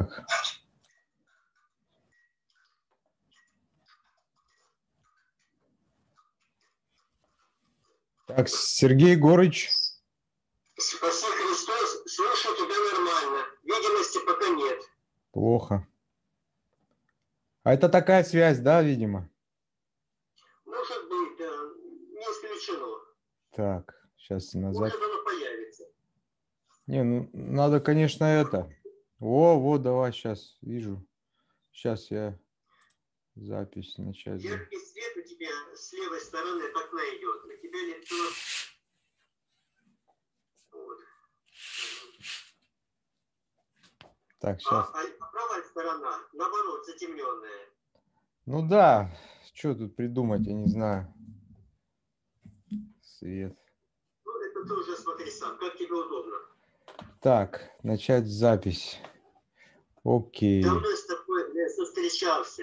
Так. Так, Сергей Егорыч. Спаси Христос, слышу тебя нормально. Видимости пока нет. Плохо. А это такая связь, да, видимо? Может быть, да. Не исключено. Так, сейчас назад. Может оно появится. Не, ну надо, конечно, это. Вот, давай, сейчас вижу. Сейчас я запись начать. Яркий свет у тебя с левой стороны от окна идет. У тебя лицо... Вот. Так, сейчас. А правая сторона, наоборот, затемненная. Ну да, что тут придумать, я не знаю. Свет. Ну, это ты уже смотри сам, как тебе удобно. Так, начать запись. Окей. Давно с тобой не встречался.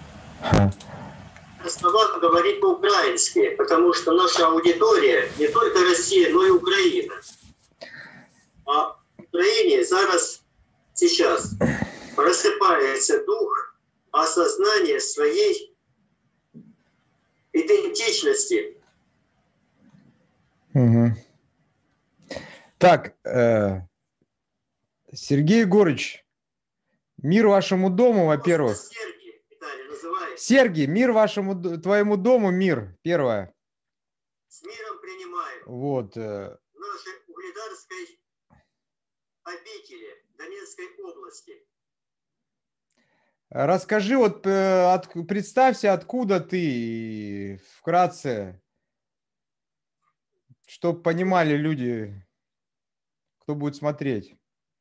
Основал говорить по-украински, потому что наша аудитория не только Россия, но и Украина. А в Украине сейчас просыпается дух осознания своей идентичности. Угу. Так, Сергей Егорыч, мир вашему дому, во-первых. Сергий, Виталий, называй. Сергий, мир твоему дому, мир, первое. С миром принимаем. Вот. Нашей угледарской обители Донецкой области. Расскажи, вот представься, откуда ты, вкратце, чтобы понимали люди, кто будет смотреть.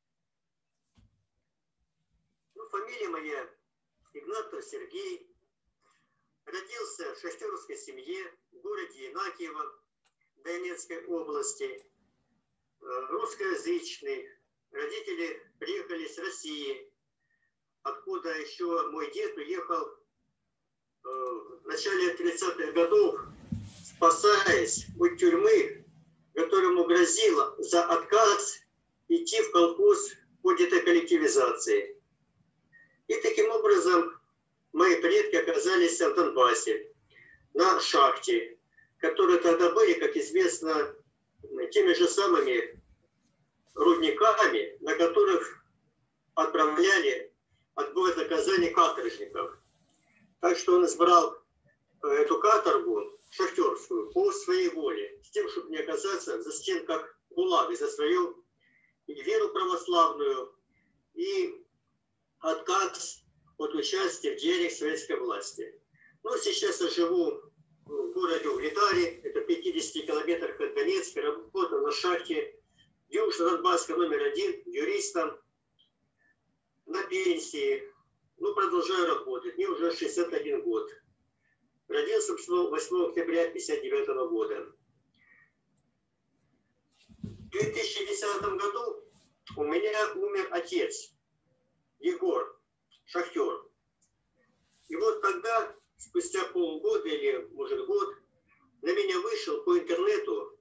Ну, фамилия моя Игнатов Сергей. Родился в шахтерской семье в городе Янакиево Донецкой области. Русскоязычный. Родители приехали с России, откуда еще мой дед уехал в начале 30-х годов, спасаясь от тюрьмы, которому грозило за отказ идти в колхоз в ходе этой коллективизации. И таким образом мои предки оказались в Донбассе, на шахте, которые тогда были, как известно, теми же самыми рудниками, на которых отправляли отбой наказания каторжников. Так что он избрал эту каторгу шахтерскую по своей воле, с тем, чтобы не оказаться в застенках ГУЛАГа за свою веру православную и отказ от участия в деяниях советской власти. Ну, сейчас я живу в городе Угледаре, это 50 километрах от Донецка, работаю на шахте Южно-Донбасска номер 1, юристом, на пенсии. Ну, продолжаю работать. Мне уже 61 год. Родился 8 октября 1959 года. В 2010 году у меня умер отец, Егор, шахтер. И вот тогда, спустя полгода или, может, год, на меня вышел по интернету,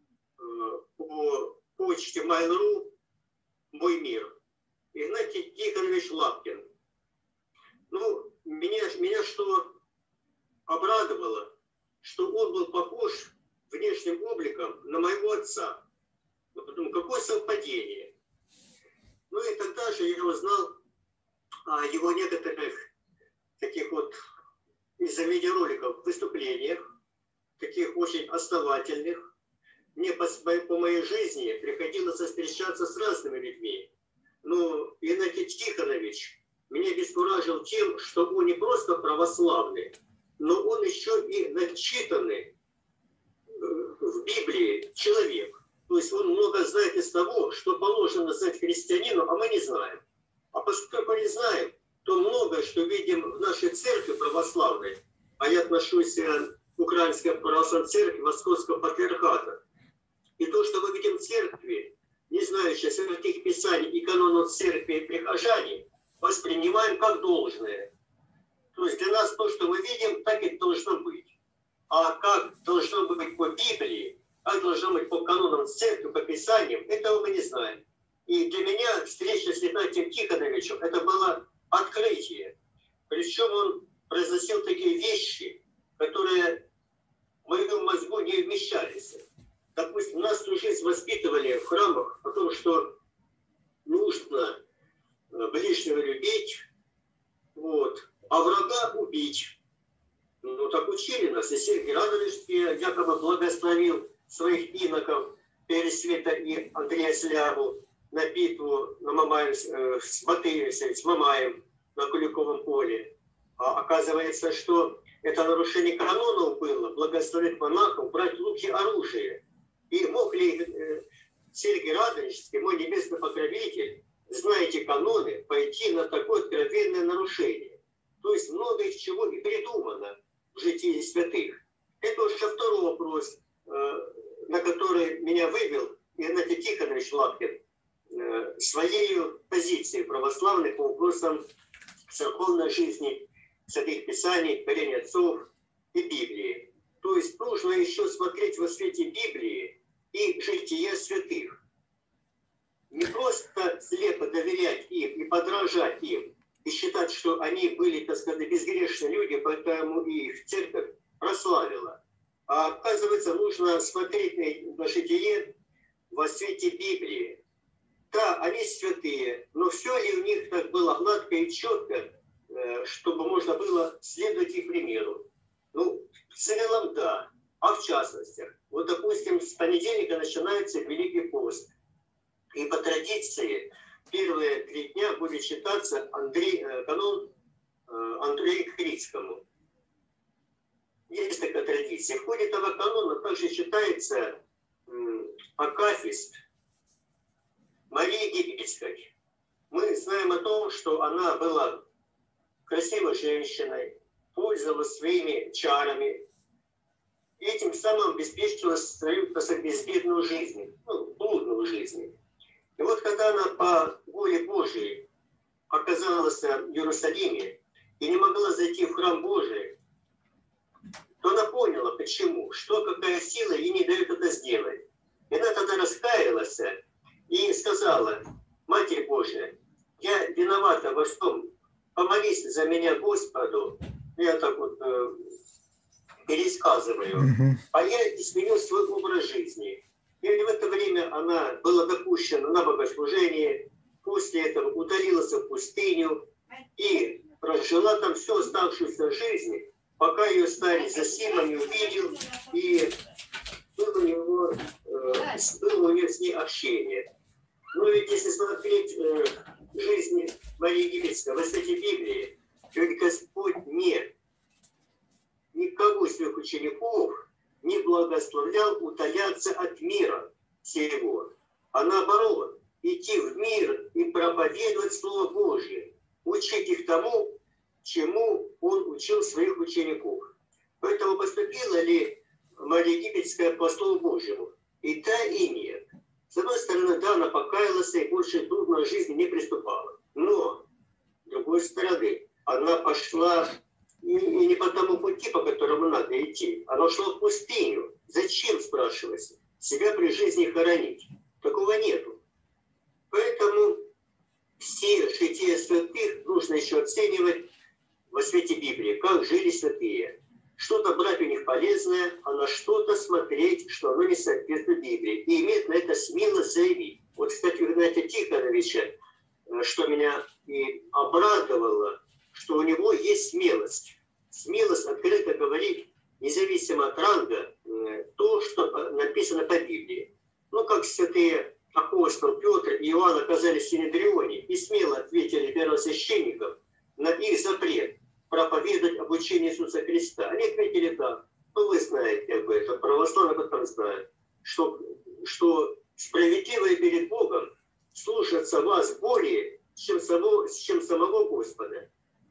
по почте Mail.ru «Мой мир». Игнатий Тихонович Лапкин. Ну, меня что обрадовало, что он был похож внешним обликом на моего отца. Ну, потом, какое совпадение. Ну и тогда же я узнал о его некоторых таких вот из-за видеороликов выступлениях, таких очень основательных. Мне по моей жизни приходилось встречаться с разными людьми. Но Игнатий Тихонович меня бескуражил тем, что он не просто православный, но он еще и начитанный в Библии человек. То есть он много знает из того, что положено знать христианину, а мы не знаем. А поскольку не знаем, то многое, что видим в нашей церкви православной, а я отношусь к Украинской православной церкви Московского патриархата, и то, что мы видим в церкви, не знающие святых писаний и канонов церкви и прихожане, воспринимаем как должное. То есть для нас то, что мы видим, так и должно быть. А как должно быть по Библии, как должно быть по канонам церкви, по писаниям, этого мы не знаем. И для меня встреча с Игнатием Тихоновичем это было открытие. Причем он произносил такие вещи, которые в моем мозгу не вмещались. Допустим, нас всю жизнь воспитывали в храмах о том, что нужно ближнего любить, вот, а врага убить. Ну, так учили нас. И Сергий Радонежский якобы благословил своих иноков Пересвета и Андрея Сляву на битву на Мамаем, с Батыем, с Мамаем на Куликовом поле. А оказывается, что это нарушение канонов было, благословить монахов брать луки оружие. И мог ли Сергий Радонежский, мой небесный покровитель, знаете каноны, пойти на такое откровенное нарушение? То есть много из чего и придумано в житии святых. Это уже второй вопрос, на который меня вывел Игнатий Тихонович Лапкин своей позицией православной по вопросам церковной жизни, святых писаний, творения отцов и Библии. То есть нужно еще смотреть во свете Библии и жития святых. Не просто слепо доверять им и подражать им, и считать, что они были, так сказать, безгрешные люди, поэтому и их церковь прославила. А оказывается, нужно смотреть на житие во свете Библии. Да, они святые, но все ли у них так было гладко и четко, чтобы можно было следовать их примеру? Ну, в целом, да. А в частностях, вот, допустим, с понедельника начинается Великий пост. И по традиции первые 3 дня будет читаться канон Андрею Крицкому. Есть такая традиция. В ходе этого канона также читается акафист Марии Египетской. Мы знаем о том, что она была красивой женщиной, пользовалась своими чарами, и этим самым обеспечила свою, так сказать, безбедную жизнь, блудную жизнь. И вот когда она по воле Божией оказалась в Иерусалиме и не могла зайти в храм Божий, то она поняла, почему, что, какая сила ей не дает это сделать. И она тогда раскаялась и сказала: Матерь Божия, я виновата во всем, помолись за меня Господу. Я так вот пересказываю. А я изменил свой образ жизни. И в это время она была допущена на богослужение, после этого удалилась в пустыню и прожила там всю оставшуюся жизнь, пока ее старец Зосима не увидел, и было у нее с ней общение. Но ведь если смотреть жизнь Марии Египетской в свете Библии, то ведь Господь никого из своих учеников не благословлял удаляться от мира сего, а наоборот, идти в мир и проповедовать Слово Божье, учить их тому, чему Он учил своих учеников. Поэтому поступила ли Мария Египетская по Слову Божьему? И да, и нет. С одной стороны, да, она покаялась и больше трудной жизни не приступала. Но, с другой стороны, она пошла и не по тому пути, по которому надо идти. Она шла в пустыню. Зачем, спрашивается, себя при жизни хоронить? Такого нету. Поэтому все жития святых нужно еще оценивать во свете Библии, как жили святые. Что-то брать у них полезное, а на что-то смотреть, что оно не соответствует Библии. И иметь на это смелость заявить. Вот, кстати, у Игнатия Тихоновича, что меня и обрадовало, что у него есть смелость. Смелость открыто говорить, независимо от ранга, то, что написано по Библии. Ну, как святые апостол Петр и Иоанн оказались в Синедрионе и смело ответили первосвященникам на их запрет проповедовать об учении Иисуса Христа. Они ответили так. Ну, вы знаете об этом, православные об этом знают, что справедливое перед Богом слушаться вас более, чем самого Господа.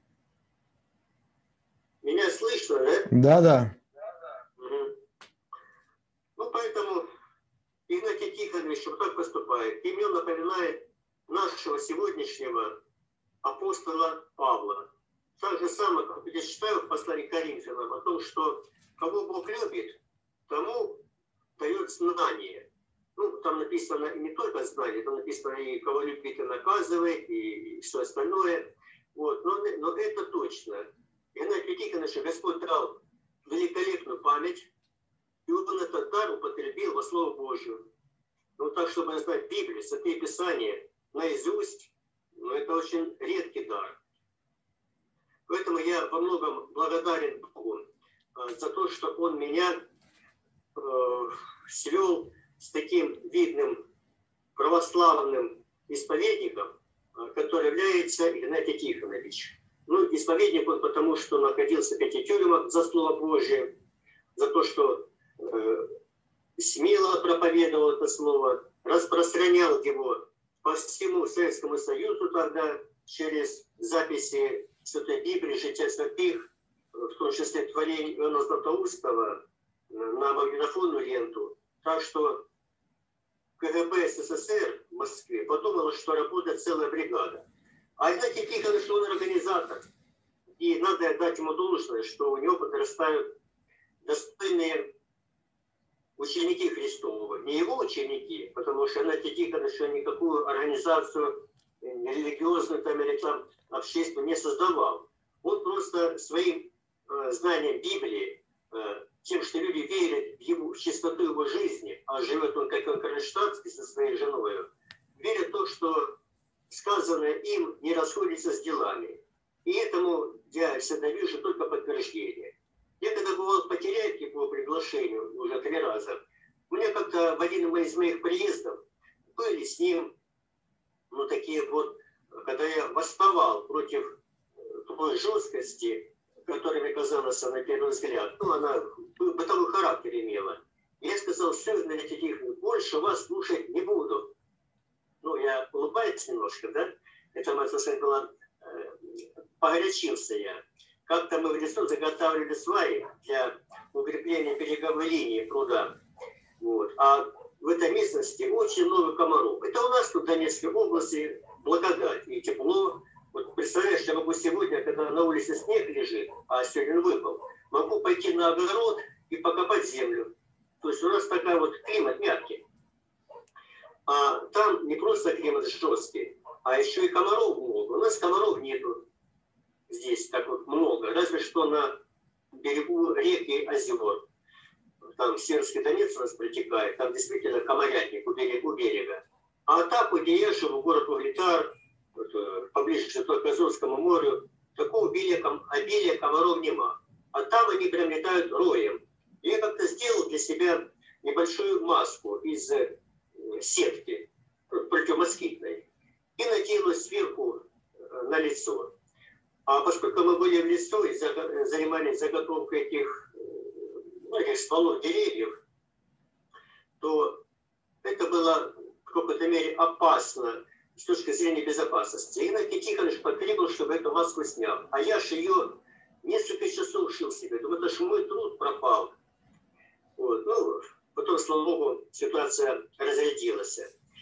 Меня слышно, да? Да. Угу. Ну, поэтому Игнатий Тихонович вот так поступает. И мне напоминает нашего сегодняшнего апостола Павла. Так же самое, как я читаю в послании к Коринфянам о том, что кого Бог любит, тому дает знание. Ну, там написано и не только знание, там написано и кого любит, и наказывает, и все остальное. Вот. Но это точно. Геннадий Тихонович, Господь дал великолепную память, и он этот дар употребил во Слово Божье. Ну, так, чтобы знать Библию, Святые Писания наизусть, это очень редкий дар. Поэтому я во многом благодарен Богу за то, что Он меня свел с таким видным православным исповедником, который является Игнатий Тихонович. Ну, исповедник он потому, что находился в 5 тюрьмах за Слово Божие, за то, что смело проповедовал это слово, распространял его по всему Советскому Союзу тогда через записи Святой Библии, Жития святых, в том числе творений Иоанна Златоустова, на магнитофонную ленту. Так что КГБ СССР в Москве подумала, что работает целая бригада. А Игнатий Тихонович, он организатор. И надо дать ему должное, что у него подрастают достойные ученики Христовы. Не его ученики, потому что Игнатий Тихонович никакую организацию религиозную там, или там общественную не создавал. Он просто своим знанием Библии, тем, что люди верят в чистоту его жизни, а живет он как он кронштадтский со своей женой, верят в то, что сказанное им не расходится с делами. И этому я всегда вижу только подтверждение. Я когда бывал в Потеряевке по приглашению уже 3 раза, у меня как-то в один из моих приездов были с ним, ну такие вот, когда я восставал против той жесткости, которая мне казалась на первый взгляд, ну она бытовой характер имела. И я сказал: все, Игнатий Тихонович, больше вас слушать не буду. Ну, я улыбаюсь немножко, да? Это, можно сказать, было, погорячился я. Как-то мы в лесу заготавливали сваи для укрепления береговой линии пруда. Вот. А в этой местности очень много комаров. Это у нас тут в Донецкой области благодать и тепло. Вот представляешь, я могу сегодня, когда на улице снег лежит, а сегодня выпал, могу пойти на огород и покопать землю. То есть у нас такой вот климат мягкий. А там не просто климат жесткий, а еще и комаров много. У нас комаров нету здесь так вот много. Разве что на берегу рек и озер. Там Северский Донец у нас протекает, там действительно комарятник у берега. А так, где я живу, город Угледар, поближе к Азовскому морю, такого обилия комаров нема. А там они прям летают роем. И я как-то сделал для себя небольшую маску из сетки противомоскитной и надел сверху на лицо. А поскольку мы были в лесу и занимались заготовкой этих стволов деревьев, то это было в какой-то мере опасно с точки зрения безопасности. И Игнатий Тихонович потребовал, чтобы эту маску снял. А я же ее несколько часов шил себе. Думаю, это же мой труд пропал. Вот. Ну, потом, слава Богу, ситуация разрядилась.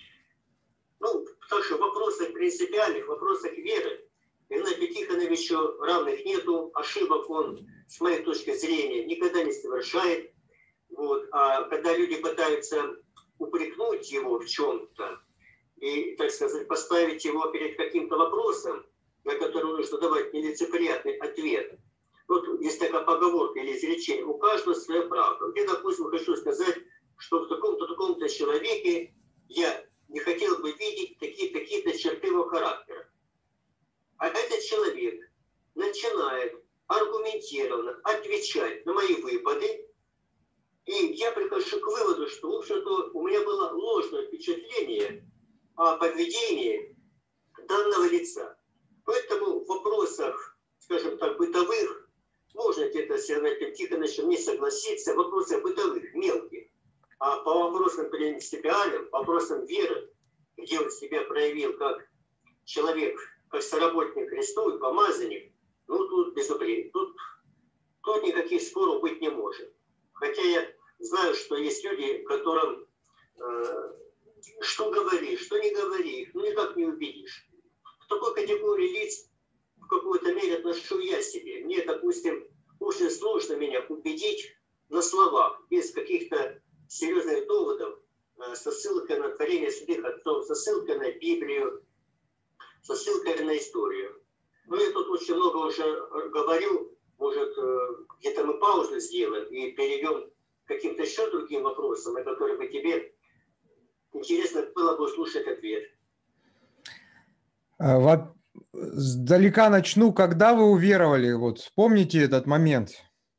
Ну, так что в вопросах принципиальных, в вопросах веры Игнатию Тихоновичу равных нету. Ошибок он, с моей точки зрения, никогда не совершает. Вот. А когда люди пытаются упрекнуть его в чем-то и, так сказать, поставить его перед каким-то вопросом, на который нужно давать нелицеприятный ответ. Вот есть такая поговорка или изречение: у каждого своя правда. Я, допустим, хочу сказать, что в таком-то человеке я не хотел бы видеть такие-то черты его характера. А этот человек начинает аргументированно отвечать на мои выпады, и я прихожу к выводу, что, в общем-то, у меня было ложное впечатление о поведении данного лица. Поэтому в вопросах, скажем так, бытовых, можно где-то с Игнатием Тихоновичем не согласиться, в вопросах бытовых, мелких. А по вопросам принципиальным, по вопросам веры, где он себя проявил как человек, как соработник Христов и помазанник, ну тут безупречно. Тут никаких споров быть не может. Хотя я знаю, что есть люди, которым что говори, что не говори, ну никак не убедишь. В такой категории лиц в какой-то мере отношу я себе. Мне, допустим, очень сложно меня убедить на словах, без каких-то серьезных доводов, со ссылкой на творение святых отцов, со ссылкой на Библию, со ссылкой на историю. Ну, я тут очень много уже говорил, может, где-то мы паузу сделаем и перейдем к каким-то еще другим вопросам, на которые бы тебе интересно было бы услышать ответ. Сдалека начну. Когда вы уверовали? Вот вспомните этот момент.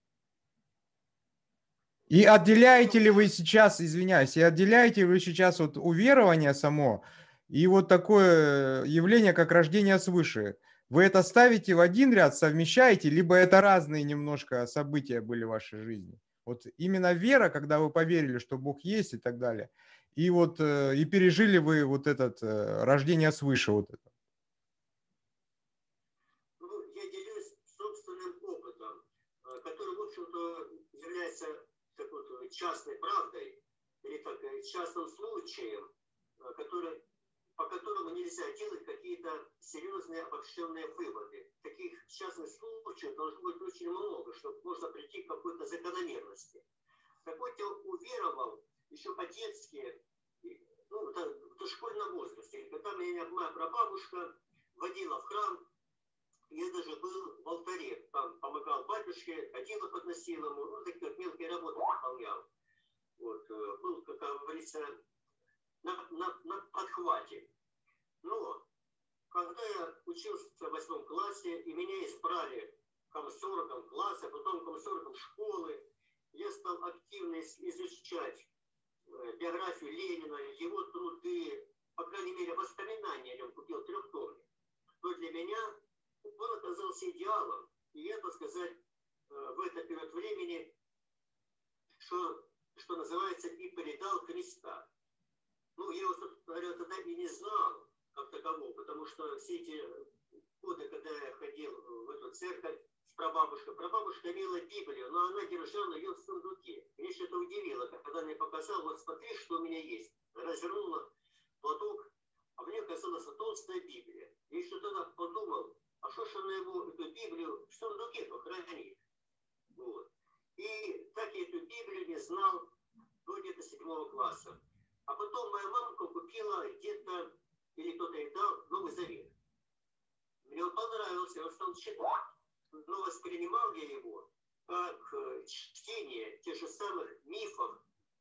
И отделяете ли вы сейчас, извиняюсь, и отделяете вы сейчас вот уверование само и вот такое явление, как рождение свыше? Вы это ставите в один ряд, совмещаете, либо это разные немножко события были в вашей жизни? Вот именно вера, когда вы поверили, что Бог есть и так далее, и вот и пережили вы вот это рождение свыше вот это. Ну, я делюсь собственным опытом, который, в общем-то, является так вот, частной правдой или так, частным случаем, по которому нельзя делать какие-то серьезные обобщенные выводы. Таких частных случаев должно быть очень много, чтобы можно прийти к какой-то закономерности. Так вот, я уверовал еще по-детски, ну, в школьном возрасте. Когда меня моя прабабушка водила в храм, я даже был в алтаре, там помогал батюшке, ходила подносила ему, ну, такие вот мелкие работы выполнял. Вот, был, как говорится, на подхвате. Но когда я учился в 8 классе, и меня избрали комсоргом класса, потом комсоргом школы, я стал активно изучать биографию Ленина, его труды, по крайней мере, воспоминания о нем купил 3-томник. То для меня он оказался идеалом. И я, так сказать, в этот период времени, что называется, и предал Христа. Ну, я его, собственно говоря, тогда и не знал, как такового, потому что все эти годы, когда я ходил в эту церковь с прабабушкой, прабабушка имела Библию, но она держала ее в сундуке. Меня что-то удивило, когда мне показал, вот смотри, что у меня есть. Развернула платок, а мне оказалась толстая Библия. Я еще тогда подумал, а что ж она его, эту Библию, в сундуке хранит? Вот. И так я эту Библию не знал до где-то 7 класса. А потом моя мамка купила где-то, или кто-то ей дал, Новый Завет. Мне он понравился, я стал читать. Но воспринимал я его как чтение тех же самых мифов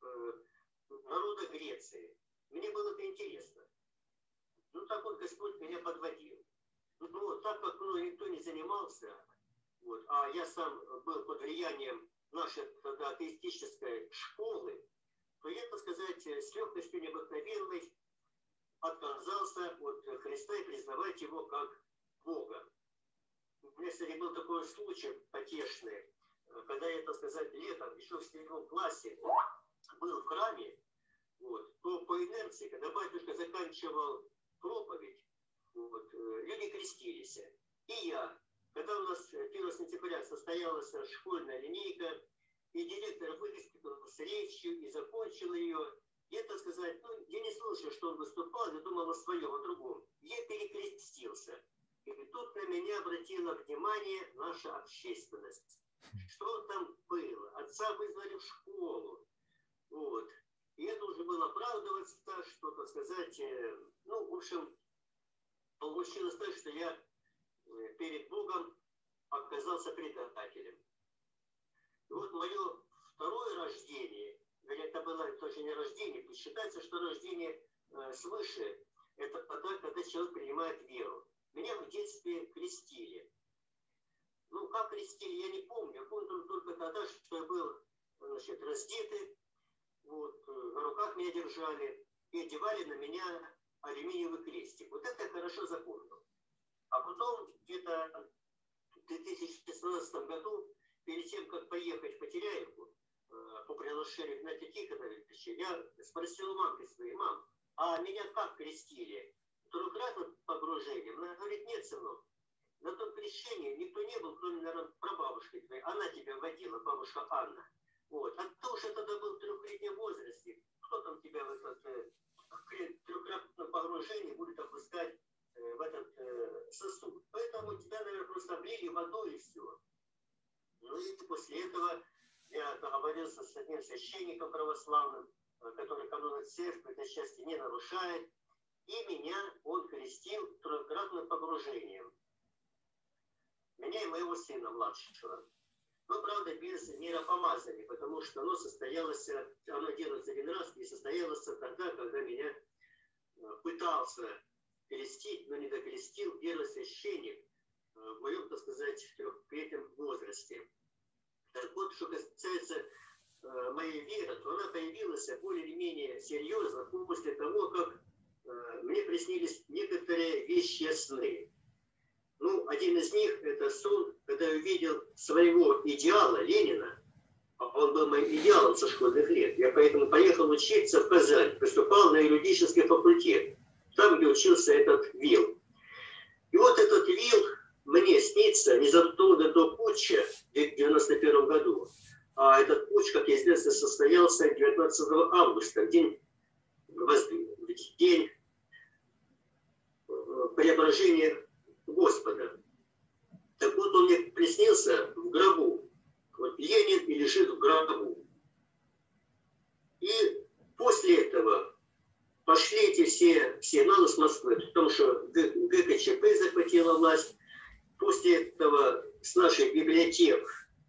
народа Греции. Мне было это интересно. Ну, так вот Господь меня подводил. Ну, так как никто не занимался, вот, а я сам был под влиянием нашей тогда атеистической школы, то я, так сказать, с легкостью необыкновенной отказался от Христа и признавать его как Бога. У меня, кстати, был такой случай потешный, когда я, так сказать, летом, еще в 7 классе, был в храме, вот, то по инерции, когда батюшка заканчивал проповедь, вот, люди крестились. И я, когда у нас 1 сентября состоялась школьная линейка, и директор выступил с речью и закончил ее, я, так сказать, ну, я не слушал, что он выступал, я думал о своем, о другом. Я перекрестился. И тут на меня обратила внимание наша общественность. Что там было? Отца вызвали в школу. Вот. И это уже было оправдываться, что, так сказать, ну, в общем, получилось так, что я перед Богом оказался предателем. И вот мое второе рождение, это было тоже не рождение, считается, что рождение свыше, это тогда, когда человек принимает веру. Меня в детстве крестили. Ну, как крестили, я не помню. Я помню только тогда, что я был, значит, раздетый, вот, на руках меня держали и одевали на меня алюминиевый крестик. Вот это я хорошо запомнил. А потом где-то в 2016 году, перед тем, как поехать в Потеряевку, по приглашению Игнатия Тихоновича, я спросил у мамки своей: мам, а меня как крестили? Трехкратным погружением? Она говорит: нет, сынок, на том крещении никто не был, кроме, наверное, прабабушки твоей. Она тебя водила, бабушка Анна. Вот. А ты уже тогда был в 3-летнем возрасте. Кто там тебя в этот трехкратном погружении будет опускать в этот сосуд? Поэтому тебя, наверное, просто облили водой и все. Ну и после этого я договорился с одним священником православным, который каноны церкви этой части не нарушает, и меня он крестил трехкратным погружением. Меня и моего сына младшего. Но, правда, без миропомазания, потому что оно состоялось, оно делается один раз, и состоялось тогда, когда меня пытался крестить, но не докрестил первосвященник в моем, так сказать, трехлетнем возрасте. Так вот, что касается моей веры, то она появилась более или менее серьезно после того, как мне приснились некоторые вещи сны. Ну, один из них – это сон, когда я увидел своего идеала Ленина, он был моим идеалом со школьных лет. Я поэтому поехал учиться в Казань, поступал на юридический факультет, там, где учился этот Вил. И вот этот Вил мне снится незадолго до путча в 1991 году. А этот путч, как известно, состоялся 19 августа, в день преображения Господа. Так вот, он мне приснился в гробу. Вот Ленин и лежит в гробу. И после этого пошли эти все сигналы с Москвы, потому что ГКЧП захватила власть. После этого с наших библиотек,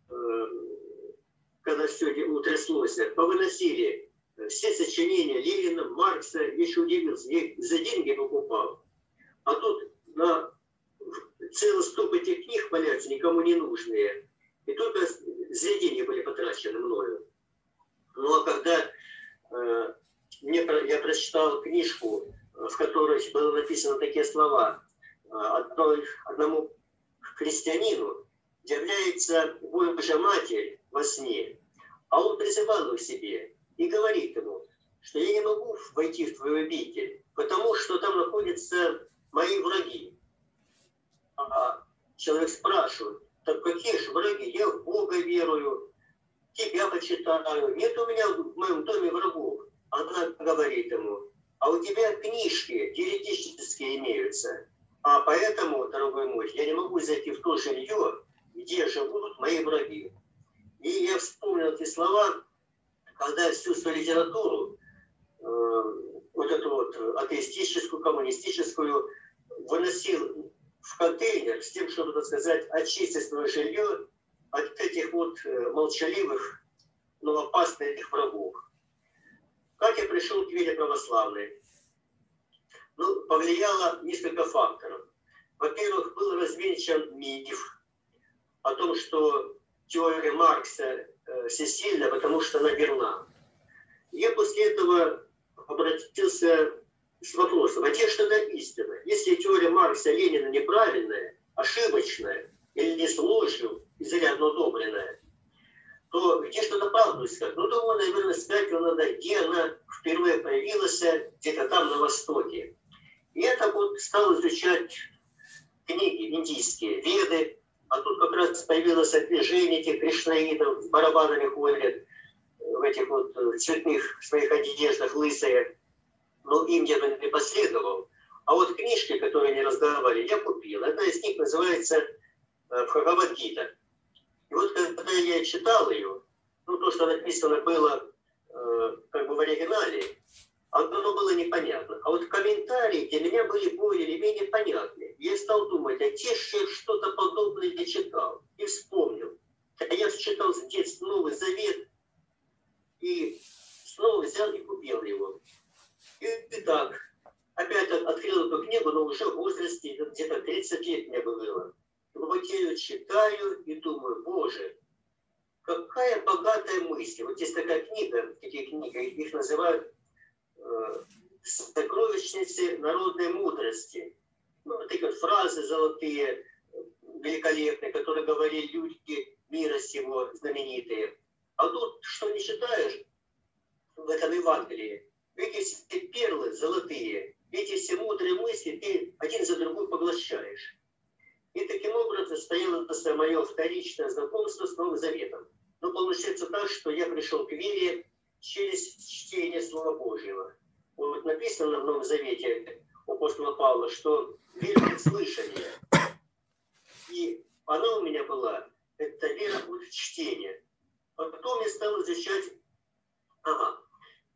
когда все утряслось, повыносили все сочинения Ленина, Маркса. Я еще удивился, я их за деньги покупал. А тут на целый стоп этих книг валяются, никому не нужные. И только за деньги были потрачены мною. Ну а когда я прочитал книжку, в которой было написано такие слова: одному христианину является Божья Матерь во сне, а он призывал его к себе и говорит ему, что я не могу войти в твою обитель, потому что там находятся мои враги. А человек спрашивает: так какие же враги? Я в Бога верую, тебя почитаю, нет у меня в моем доме врагов. Она говорит ему: а у тебя книжки еретические имеются, а поэтому, дорогой мой, я не могу зайти в то жилье, где живут мои враги. И я вспомнил эти слова, когда всю свою литературу, вот эту вот атеистическую, коммунистическую, выносил в контейнер с тем, чтобы, так сказать, очистить свое жилье от этих вот молчаливых, но опасных врагов. Как я пришел к вере православной? Ну, повлияло несколько факторов. Во-первых, был развенчан миф о том, что теория Маркса всесильна, потому что она верна. Я после этого обратился с вопросом: а где же тогда истина? Если теория Маркса и Ленина неправильная, ошибочная или с ложью изрядно удобренная, то где же тогда правду искать? Ну, думаю, наверное, искать надо, где она впервые появилась, где-то там, на Востоке. И это вот стал изучать книги индийские, Веды, а тут как раз появилось движение этих кришнаитов, с барабанами ходят, в этих вот цветных своих одеждах, лысые. Но им я не последовал. А вот книжки, которые они раздавали, я купил. Одна из них называется Бхагавад-гита. И вот когда я читал ее, ну то, что написано было как бы в оригинале, оно было непонятно. А вот комментарии для меня были более или менее понятны. Я стал думать, а те же что-то подобное я читал. И вспомнил. Я читал с детства Новый Завет и снова взял и купил его. И так, опять открыл эту книгу, но уже в возрасте, где-то 30 лет мне было. И вот я ее читаю и думаю: Боже, какая богатая мысль. Вот есть такая книга, такие книги, их называют «Сокровищницы народной мудрости». Ну, вот такие вот фразы золотые, великолепные, которые говорили люди мира сего, знаменитые. А тут, что не читаешь в этом Евангелии, эти все перлы золотые, эти все мудрые мысли ты один за другой поглощаешь. И таким образом состоялось мое вторичное знакомство с Новым Заветом. Но получается так, что я пришел к вере через чтение Слова Божьего. Вот написано в Новом Завете у апостола Павла, что вера от слышания. И она у меня была, это вера от чтения. Потом я стал изучать,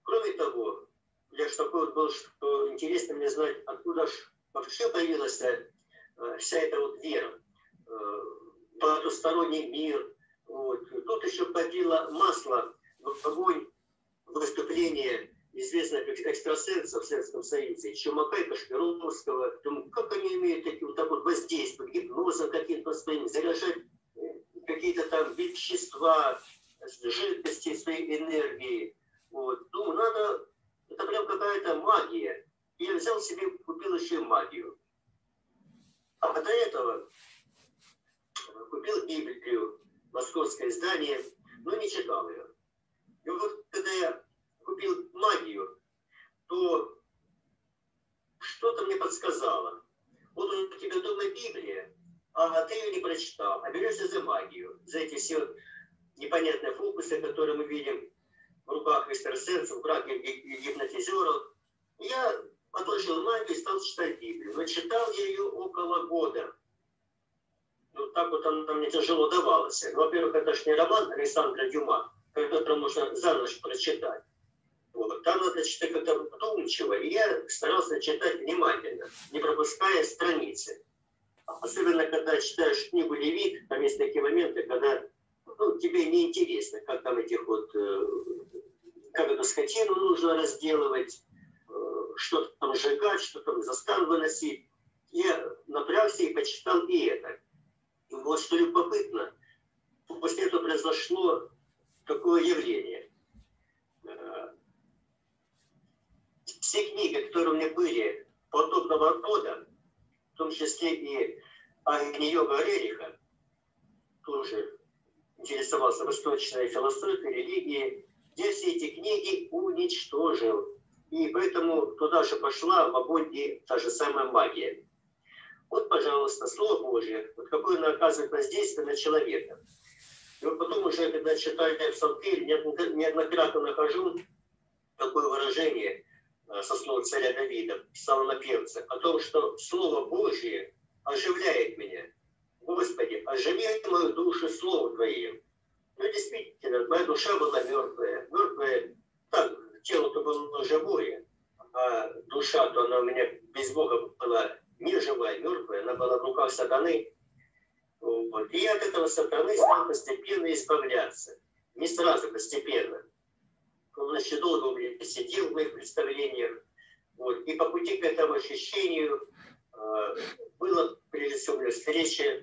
Кроме того, я же такой вот был, что интересно мне знать, откуда же вообще появилась вся эта вот вера, потусторонний мир. Вот. Тут еще подлило масло в огонь выступления известных экстрасенсов в Советском Союзе, Чумака и Кашпировского. Думаю, как они имеют такие вот так вот воздействовать, гипнозом каким-то своим, заряжать какие-то там вещества, жидкости, своей энергии. Вот. Думаю, надо, это прям какая-то магия. И я взял себе, купил еще магию. А до этого купил Библию, московское издание, но не читал ее. И вот когда я купил магию, то что-то мне подсказало. Вот у тебя дома Библия, а ты ее не прочитал, а берешься за магию, за эти все непонятные фокусы, которые мы видим в руках экстрасенсов, в руках гипнотизеров. Я отложил магию и стал читать Библию. Но читал я ее около года. Ну, так вот она мне тяжело давалась. Во-первых, это же не роман Александра Дюма, который можно за ночь прочитать. Вот. Там надо читать как-то вдумчиво, и я старался читать внимательно, не пропуская страницы. Особенно, когда читаешь книгу «Левит», там есть такие моменты, когда тебе неинтересно, как там этих вот, как эту скотину нужно разделывать, что там сжигать, что там за стан выносить. Я напрягся и почитал и это. И вот что любопытно, после этого произошло такое явление. Все книги, которые у меня были подобного рода, в том числе и Агни-йога Рериха, тоже интересовался восточной философией, религией, я все эти книги уничтожил. И поэтому туда же пошла в огонь и та же самая магия. Вот, пожалуйста, Слово Божье, вот какое оно оказывает воздействие на человека. И вот потом уже, когда читаю Псалтырь, неоднократно нахожу такое выражение со слов царя Давида, псалмопевца, о том, что Слово Божье оживляет меня. Господи, оживи мою душу Словом Твоим. Ну, действительно, моя душа была мертвая. Мертвая, так, тело-то было живое, а душа-то она у меня без Бога была не живая, мертвая, она была в руках сатаны. Вот. И я от этого сатаны стал постепенно избавляться. Не сразу, постепенно. Он еще долго у меня сидел в моих представлениях. Вот. И по пути к этому ощущению была, прежде всего, у меня встреча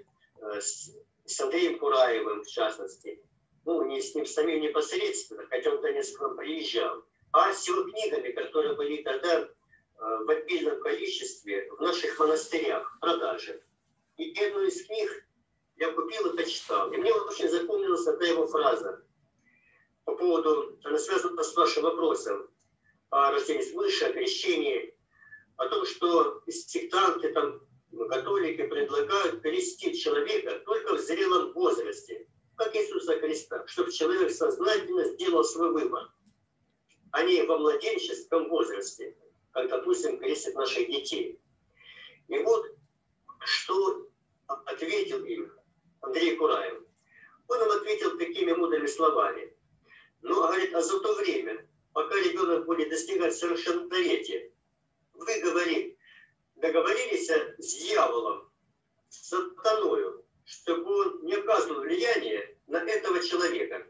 с Андреем Кураевым, в частности. Ну, не с ним самим непосредственно, хотя он тогда несколько приезжал, а с его книгами, которые были тогда в обильном количестве в наших монастырях в продаже. И одну из книг я купил и почитал. И мне очень запомнилась одна его фраза по поводу, она связана с вашим вопросом о рождении свыше, о крещении, о том, что сектанты, там, католики предлагают крестить человека только в зрелом возрасте, как Иисуса Христа, чтобы человек сознательно сделал свой выбор, а не во младенческом возрасте, как, допустим, крестят наших детей. И вот что ответил им Андрей Кураев. Он им ответил такими мудрыми словами. Ну, говорит, а за то время, пока ребенок будет достигать совершеннолетия, вы, говорит, договорились с дьяволом, с сатаною, чтобы он не оказывал влияния на этого человека.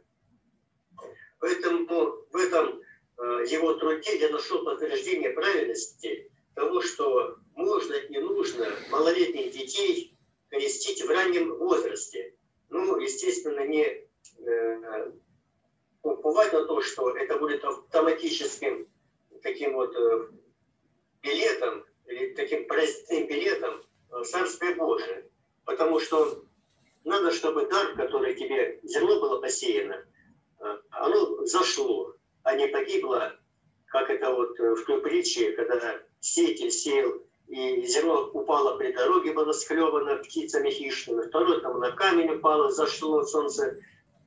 Поэтому в этом его труде я нашел подтверждение правильности того, что можно и нужно малолетних детей крестить в раннем возрасте. Ну, естественно, не уповать на то, что это будет автоматическим таким вот билетом, или таким простым билетом в Царствие Божие. Потому что надо, чтобы дар, который тебе зерно было посеяно, оно зашло, а не погибло, как это вот в той притче, когда сеятель сеял, и зерно упало при дороге, было склевано птицами хищными, второе там на камень упало, зашло, солнце,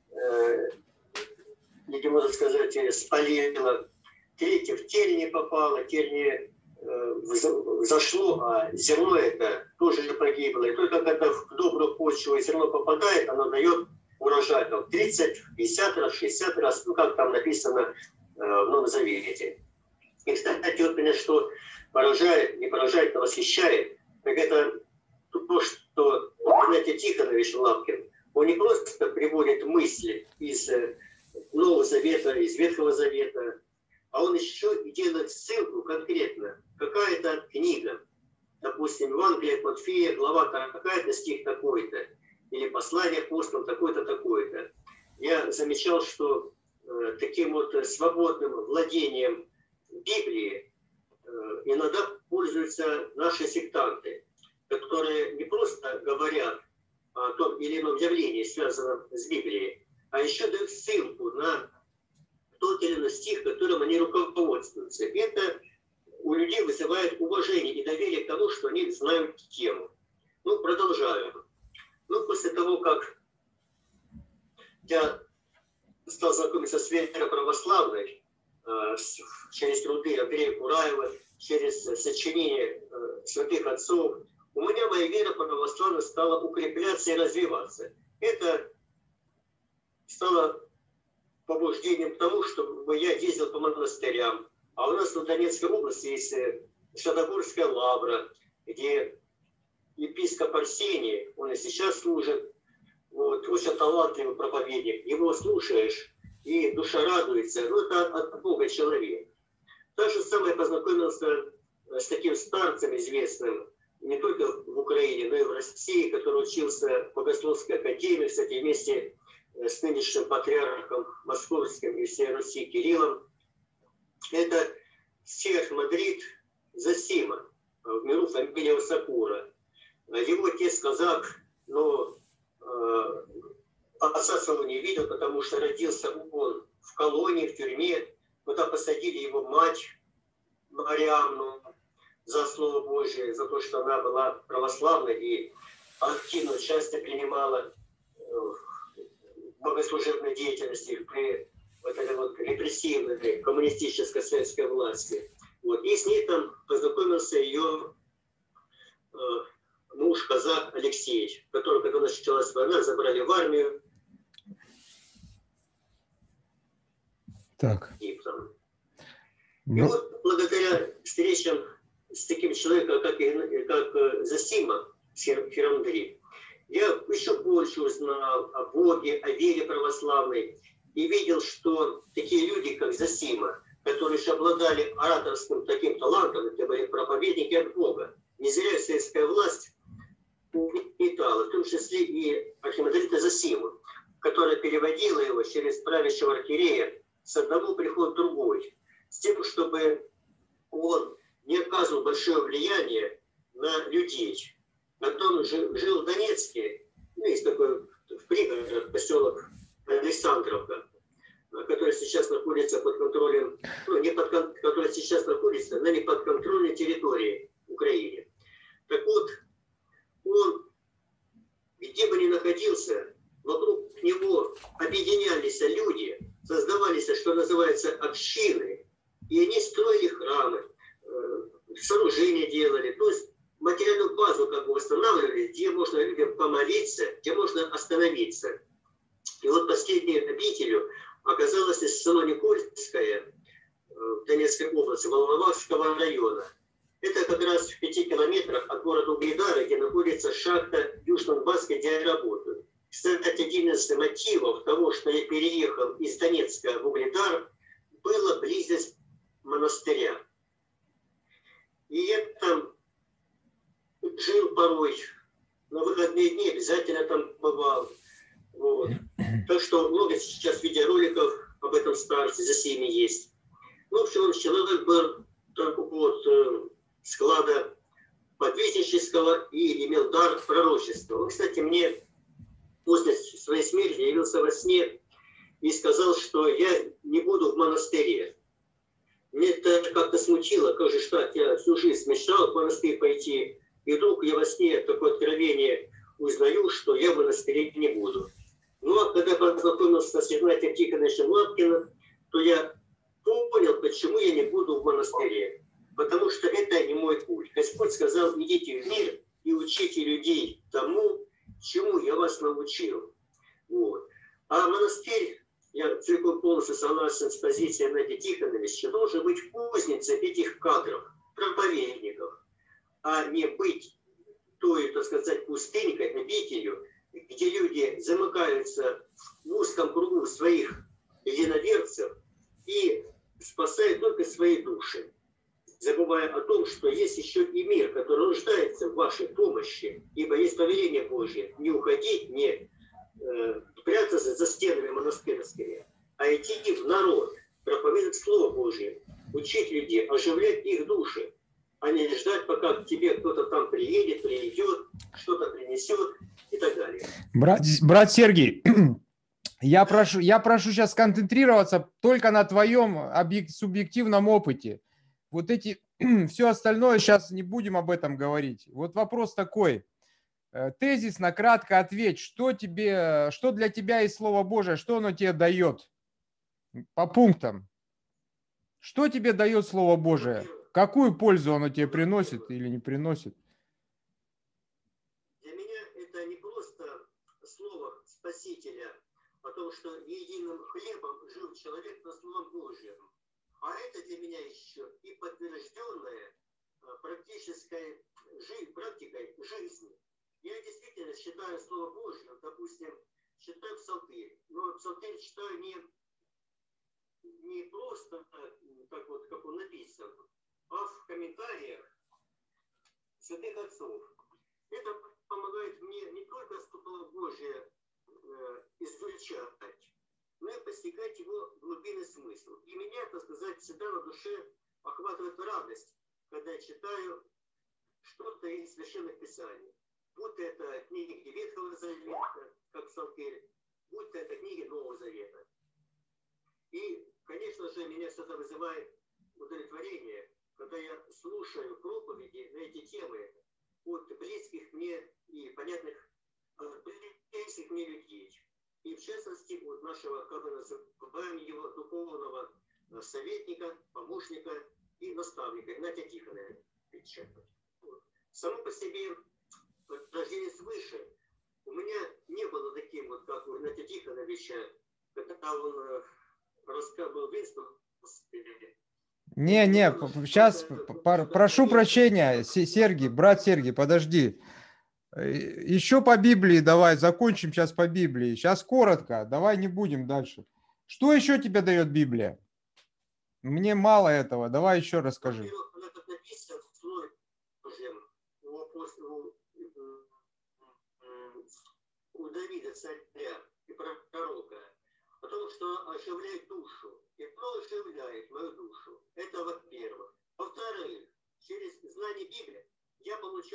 или, можно сказать, спалило, третье в тель не попало, тель не зашло, а зерно это тоже не погибло. И только когда в добрую почву зерно попадает, оно дает урожай там, 30, 50 раз, 60 раз, ну как там написано в Новом Завете. И, кстати, вот меня что поражает, не поражает, а восхищает, так это то, что Игнатий Тихонович Лапкин, он не просто приводит мысли из Нового Завета, из Ветхого Завета, а он еще и делает ссылку конкретно. Какая-то книга, допустим, Евангелие от Матфея, глава такая-то, стих такой-то, или послание апостолам такой-то, такой-то. Я замечал, что таким вот свободным владением Библии иногда пользуются наши сектанты, которые не просто говорят о том или ином явлении, связанном с Библией, а еще дают ссылку на тот или иной стих, которым они руководствуются. Это у людей вызывает уважение и доверие к тому, что они знают тему. Ну, продолжаю. Ну, после того, как я стал знакомиться с верой православной, через труды Андрея Кураева, через сочинение святых отцов, у меня моя вера православная стала укрепляться и развиваться. Это стало побуждением к тому, чтобы я ездил по монастырям. А у нас в Донецкой области есть Святогорская лавра, где епископ Арсений, он и сейчас служит, вот, очень талантливый проповедник, его слушаешь, и душа радуется, ну это от Бога человек. Так же самое познакомился с таким старцем известным, не только в Украине, но и в России, который учился в Богословской академии, кстати, вместе с нынешним патриархом Московским и всей Руси Кириллом. Это Серж Мадрид Зосима, в миру фамилия Осакура. Его отец казак, но отца своего не видел, потому что родился он в колонии, в тюрьме, куда посадили его мать Мариамну за Слово Божие, за то, что она была православной и активное участие принимала в богослужебной деятельности при вот этой вот репрессивной коммунистической советской власти. Вот. И с ней там познакомился ее муж, казак Алексей, который, когда началась война, забрали в армию. Так. И вот благодаря встречам с таким человеком, как Зосима Хирандрий, я еще больше узнал о Боге, о вере православной, и видел, что такие люди, как Зосима, которые же обладали ораторским таким талантом, это были проповедники от Бога. Не зря советская власть угнетала, в том числе и архимандрита Зосиму, которая переводила его через правящего архиерея с одного прихода в другой, с тем, чтобы он не оказывал большое влияние на людей. Потом жил в Донецке, ну, есть такой в пригороде поселок Александровка, который сейчас находится под контролем, ну, который сейчас находится на неподконтрольной территории Украины. Так вот, он, где бы ни находился, вокруг него объединялись люди, создавались, что называется, общины, и они строили храмы, сооружения делали, то есть материальную базу как бы восстанавливали, где можно людям помолиться, где можно остановиться. И вот последней обителью оказалась село Никольское в Донецкой области, Волновахского района. Это как раз в 5 километрах от города Угледара, где находится шахта Южно-Донбасска, где я работаю. Кстати, один из мотивов того, что я переехал из Донецка в Угледар, была близость монастыря. И я там жил порой, на выходные дни обязательно там бывал. Вот. Так что много сейчас видеороликов об этом старце, Зосиме есть. Ну, в общем, он человек был вот, склада подвижнического и имел дар пророчества. Он, кстати, мне после своей смерти явился во сне и сказал, что я не буду в монастыре. Мне это как-то смутило, как же так, я всю жизнь мечтал в монастырь пойти, и вдруг я во сне такое откровение узнаю, что я в монастыре не буду. Ну, а когда познакомился с Игнатием Тихоновичем Лапкиным, то я понял, почему я не буду в монастыре. Потому что это не мой путь. Господь сказал, идите в мир и учите людей тому, чему я вас научил. Вот. А монастырь я целиком полностью согласен с позицией Надии Тихоновича, должен быть кузница этих кадров, проповедников, а не быть той, так сказать, пустынькой, обителью, где люди замыкаются в узком кругу своих единоверцев и спасают только свои души, забывая о том, что есть еще и мир, который нуждается в вашей помощи, ибо есть повеление Божье не уходить, не прятаться за стенами монастырскими, а идти в народ, проповедовать Слово Божье, учить людей, оживлять их души, а не ждать, пока к тебе кто-то там приедет, придет, что-то принесет и так далее. Брат Сергий, я прошу сейчас сконцентрироваться только на твоем субъективном опыте. Вот эти, все остальное сейчас не будем об этом говорить. Вот вопрос такой. Тезисно, кратко ответь, что для тебя есть Слово Божие, что оно тебе дает? По пунктам. Что тебе дает Слово Божие? Какую пользу оно тебе приносит или не приносит? Для меня это не просто слово Спасителя о том, что единым хлебом жил человек на Словом Божьем, а это для меня еще и подтвержденная практической практикой жизни. Я действительно считаю Слово Божье, допустим, читаю Псалтырь, но Псалтырь читаю не просто так вот, как он написан, а в комментариях святых отцов. Это помогает мне не только Слово Божие изучать, но и постигать его глубинный смысл. И меня, так сказать, всегда на душе охватывает радость, когда я читаю что-то из священных писаний. Будь это книги Ветхого Завета, как Псалтырь, будь это книги Нового Завета. И, конечно же, меня всегда вызывает удовлетворение, когда я слушаю проповеди на эти темы от близких мне и понятных близких мне людей. И, в частности, от нашего, как мы называем его, духовного советника, помощника и наставника Игнатия Тихоновича. Само по себе рождение свыше у меня не было таким, вот как у Игнатия Тихоновича, когда он рассказывал в исповеди. Не, сейчас прошу прощения, Сергий, брат Сергий, подожди. Еще по Библии давай, закончим сейчас по Библии. Сейчас коротко, давай не будем дальше. Что еще тебе дает Библия? Мне мало этого, давай еще расскажи. У Давида, царя и пророка, о том, что оживляет душу, и кто оживляет мою душу. Это во-первых. Во-вторых, через знание Библии я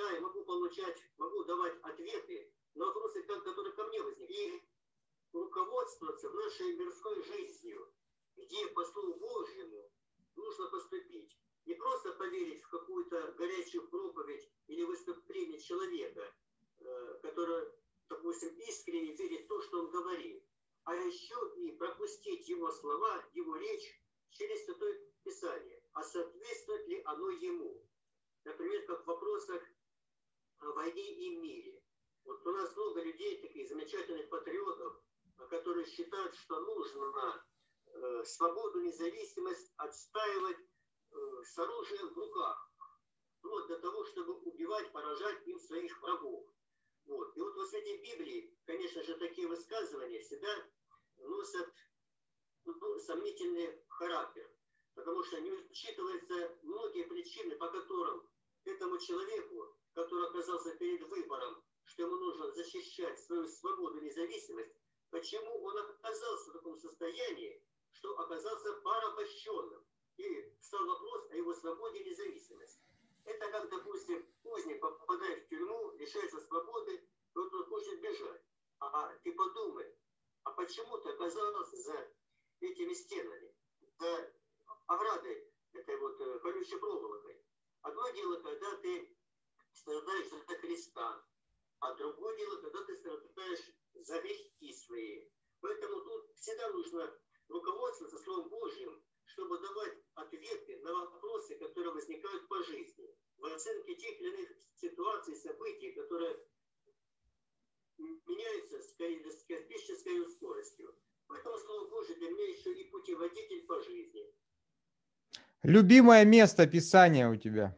могу давать ответы на вопросы, которые ко мне возникли. И руководствоваться в нашей мирской жизнью, где по Слову Божьему нужно поступить. Не просто поверить в какую-то горячую проповедь или выступление человека, который, допустим, искренне верит в то, что он говорит, а еще и пропустить его слова, его речь через Святое Писание. А соответствует ли оно ему? Например, как в вопросах о войне и мире. Вот у нас много людей, таких замечательных патриотов, которые считают, что нужно свободу, независимость отстаивать с оружием в руках, вплоть до того, чтобы убивать, поражать им своих врагов. Вот. И вот во свете Библии, конечно же, такие высказывания всегда носят сомнительный характер, потому что не учитываются многие причины, по которым этому человеку, который оказался перед выбором, что ему нужно защищать свою свободу и независимость, почему он оказался в таком состоянии, что оказался порабощенным, и стал вопрос о его свободе и независимости. Это как, допустим, узник попадает в тюрьму, лишается свободы, и вот он хочет бежать. А ты подумай, а почему ты оказался за этими стенами, за оградой, этой вот колючей проволокой? Одно дело, когда ты страдаешь за Христа, а другое дело, когда ты страдаешь за грехи свои. Поэтому тут всегда нужно руководствоваться Словом Божьим, чтобы давать ответы на вопросы, которые возникают по жизни, в оценке тех или иных ситуаций, событий, которые меняются с космической скоростью. Поэтому Слово Божие для меня еще и путеводитель по жизни. Любимое место Писания у тебя?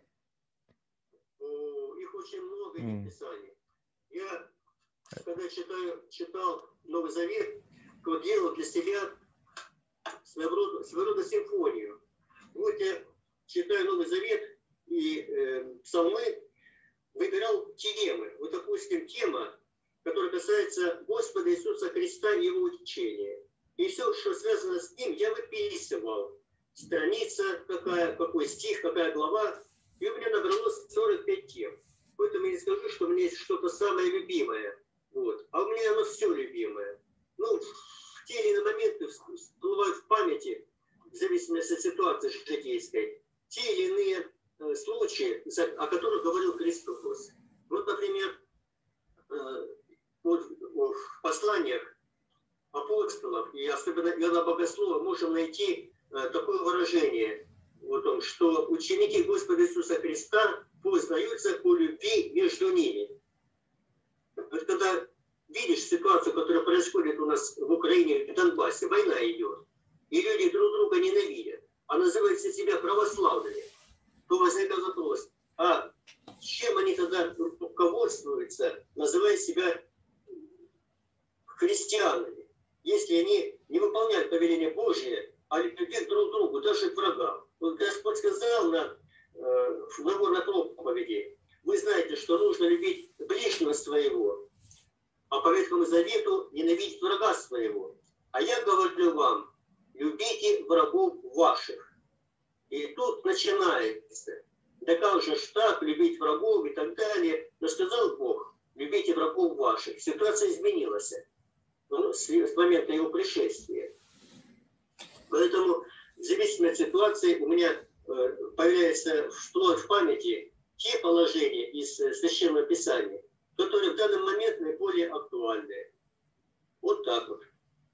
Их очень много, этих писаний. Я, когда читал Новый Завет, то делал для себя своего рода симфонию. Вот я читаю Новый Завет и псалмы, выбирал темы. Вот, допустим, тема, которая касается Господа Иисуса Христа и Его учения. И все, что связано с Ним, я выписывал. Страница какая, какой стих, какая глава. И у меня набралось 45 тем. Поэтому я не скажу, что у меня есть что-то самое любимое. Вот. А у меня оно все любимое. Ну, в те или иные моменты всплывают в памяти, в зависимости от ситуации житейской, те или иные случаи, о которых говорил Христос. Вот, например, в посланиях апостолов, и особенно Иоанна Богослова, можем найти такое выражение о том, что ученики Господа Иисуса Христа познаются по любви между ними. Вот когда видишь ситуацию, которая происходит у нас в Украине, в Донбассе, война идет, и люди друг друга ненавидят, а называют себя православными, то возникает вопрос, а чем они тогда руководствуются, называя себя христианами, если они не выполняют повеление Божие, а любят друг другу, даже к врагам? Вот Господь сказал на Нагорной проповеди, вы знаете, что нужно любить ближнего своего, а по Ветхому Завету ненавидеть врага своего. А я говорю вам, любите врагов ваших. И тут начинается, да как же так, любить врагов и так далее. Но сказал Бог, любите врагов ваших. Ситуация изменилась с момента его пришествия. Поэтому в зависимости от ситуации у меня появляется всплывают в памяти те положения из Священного Писания, которые в данный момент наиболее актуальны. Вот так вот.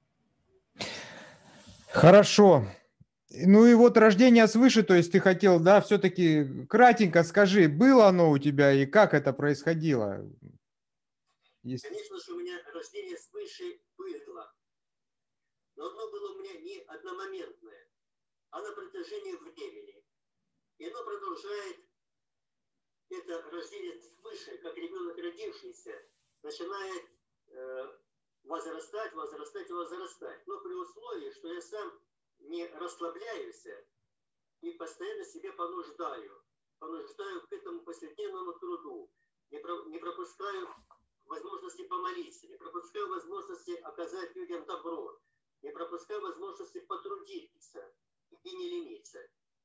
Хорошо. Ну и вот рождение свыше, то есть ты хотел, да, все-таки кратенько скажи, было оно у тебя и как это происходило? Конечно же, у меня рождение свыше было. Но оно было у меня не одномоментное, а на протяжении времени. И оно продолжает, это рождение свыше, как ребенок родившийся, начинает возрастать, возрастать и возрастать. Но при условии, что я сам не расслабляюсь и постоянно себя понуждаю к этому повседневному труду, не пропускаю возможности помолиться, не пропускаю возможности оказать людям добро, не пропускаю возможности потрудиться и не лениться.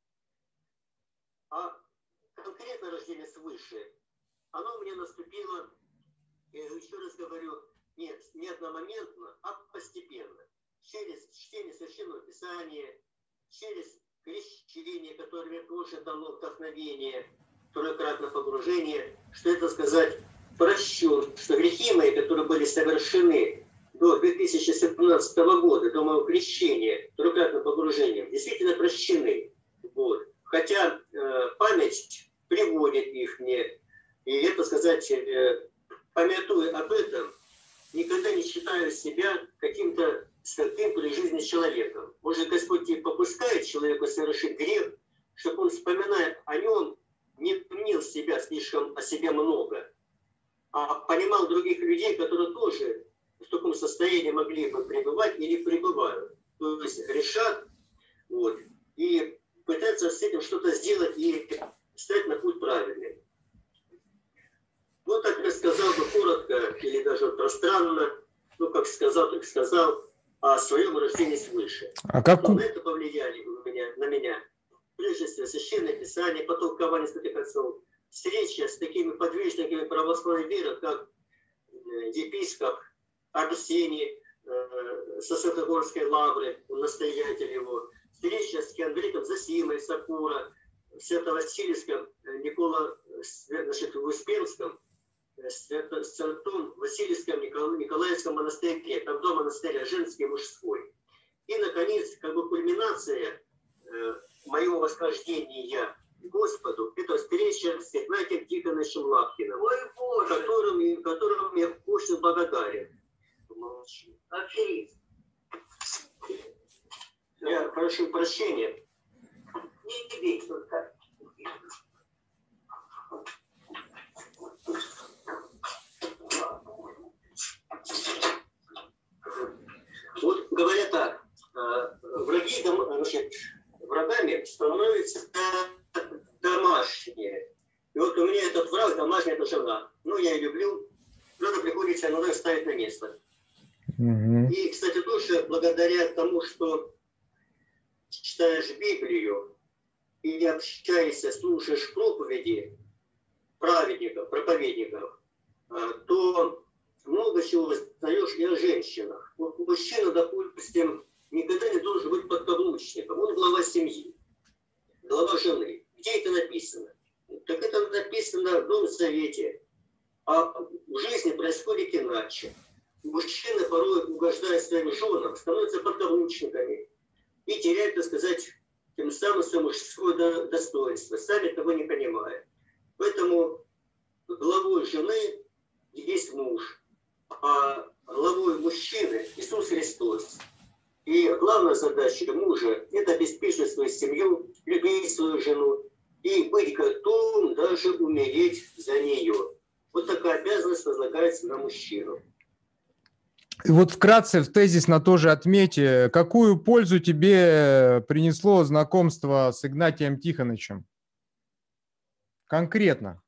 А конкретно рождение свыше, оно у меня наступило, я еще раз говорю, нет, не одномоментно, а постепенно. Через чтение Священного Писания, через крещение, которое мне тоже дало вдохновение, тройкратное погружение, что это сказать, прощен, что грехи мои, которые были совершены до 2017 года, до моего крещения, тройкратным погружением, действительно прощены. Вот. Хотя память приводит их мне, и это сказать, памятуя об этом, никогда не считаю себя каким-то святым при жизни человеком. Может, Господь и попускает человеку совершить грех, чтобы он, вспоминая о нем, не мнил себя слишком о себе много, а понимал других людей, которые тоже в таком состоянии могли бы пребывать или пребывают. То есть решат, вот, и пытаться с этим что-то сделать и стать на путь правильный. Вот так я сказал бы коротко, или даже пространно, ну, как сказал, так сказал, о своем рождении свыше. А как... На это повлияли на меня. Прежде всего, Священное Писание, потолкование святых отцов, встреча с такими подвижниками православной веры, как епископ Арсений со Святогорской лавры, настоятель его, встреча с Киандритом Зосимой Сакура, в Свято-Васильевском Никола, значит, в Успенском, с Святом Васильевском Николаевском монастыре, там два монастыря, женский и мужской. И, наконец, как бы кульминация моего восхождения к Господу, это встреча с Игнатием Тихоновичем Лапкиным, которым я очень благодарен. Аферист. прошу прощения. Не бейте только. Вот говоря так, враги, значит, врагами становятся домашние. И вот у меня этот враг домашний, это жена. Ну, я ее люблю. Правда, приходится иногда ставить на место. И, кстати, тоже благодаря тому, что читаешь Библию и общаешься, слушаешь проповеди праведников, проповедников, то много чего узнаешь и о женщинах. Вот мужчина, допустим, никогда не должен быть подкаблучником. Он глава семьи, глава жены. Где это написано? Так это написано в Новом Завете. А в жизни происходит иначе. Мужчины порой, угождая своим женам, становятся подкаблучниками и теряют, так сказать, тем самым свое мужское достоинство, сами того не понимая. Поэтому главой жены есть муж, а главой мужчины Иисус Христос. И главная задача мужа – это обеспечить свою семью, любить свою жену и быть готовым даже умереть за нее. Вот такая обязанность возлагается на мужчину. И вот вкратце, в тезисно тоже отметьте, какую пользу тебе принесло знакомство с Игнатием Тихоновичем? Конкретно.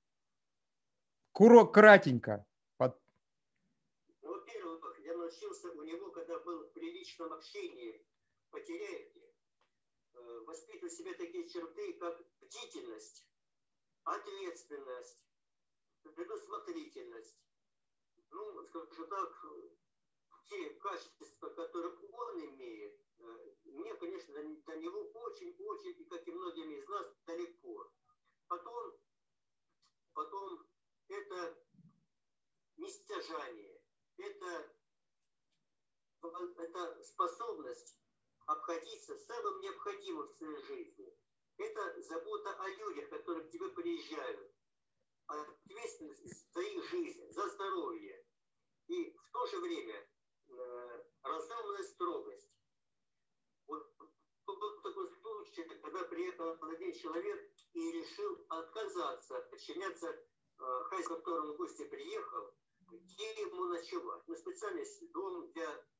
Кратенько. Ну, во-первых, я научился у него, когда был в приличном общении по Теряевке, воспитывать в себе такие черты, как бдительность, ответственность, предусмотрительность. Ну, скажу так, те качества, которые он имеет, мне, конечно, до него очень-очень, и как и многим из нас, далеко. Потом это нестяжание, это способность обходиться самым необходимым в своей жизни. Это забота о людях, которые к тебе приезжают, ответственность за их жизнь, за здоровье. И в то же время разумная строгость. Вот был такой случай, когда приехал один человек и решил отказаться, подчиняться хозяину, к которому в гости приехал, где ему ночевать. Ну, специально дом,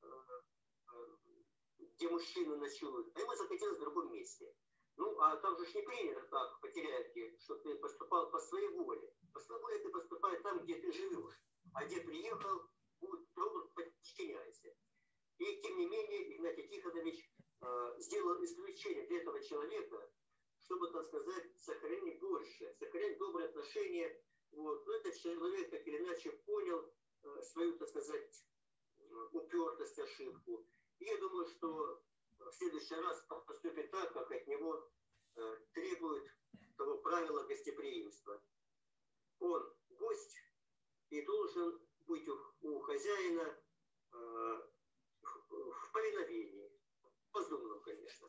где мужчины ночуют, а ему захотелось в другом месте. Ну, а там же не принято так, по Теряевке, что ты поступал по своей воле. По своей воле ты поступаешь там, где ты живешь. А где приехал, будь добр, подчиняйся. И, тем не менее, Игнатий Тихонович сделал исключение для этого человека, чтобы, так сказать, сохранить больше, сохранить добрые отношения. Вот. Но этот человек, так или иначе, понял свою, так сказать, упертость, ошибку. И я думаю, что в следующий раз поступит так, как от него требует того правила гостеприимства. Он гость и должен быть у хозяина в повиновении. По-зумному, конечно.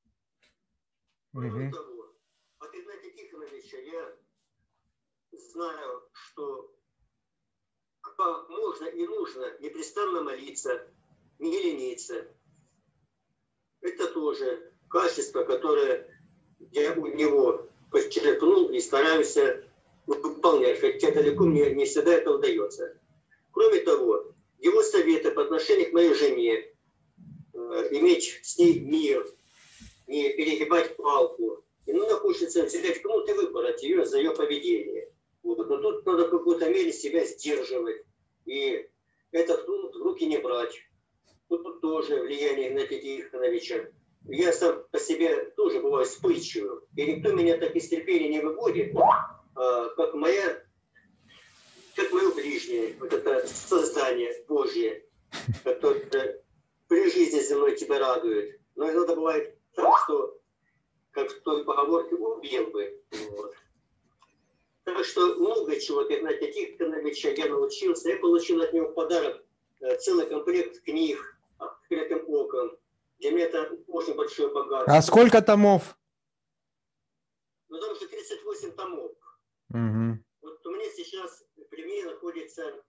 Кроме того, от Игнатия Тихоновича я знаю, что можно и нужно непрестанно молиться, не лениться. Это тоже качество, которое я у него подчеркнул и стараюсь выполнять, хотя далеко мне не всегда это удается. Кроме того, его советы по отношению к моей жене, иметь с ней мир, не перегибать палку. Иногда хочется взять кнут и выпороть ее за ее поведение. Вот. Но тут надо в какой-то мере себя сдерживать. И этот кнут в руки не брать. Тут тоже влияние Игнатия Тихоновича. Я сам по себе тоже бываю вспыльчивым. И никто меня так из терпения не выводит, как мое ближнее, вот это создание Божье, которое при жизни земной тебя радует. Но иногда бывает так, что, как в той поговорке, убил бы. Вот. Так что много чего от Игнатия Тихоновича я научился. Я получил от него в подарок целый комплект книг «Открытым оком». Для меня это очень большое богатство. А сколько томов? Ну, там уже 38 томов. Вот у меня сейчас при мне находится,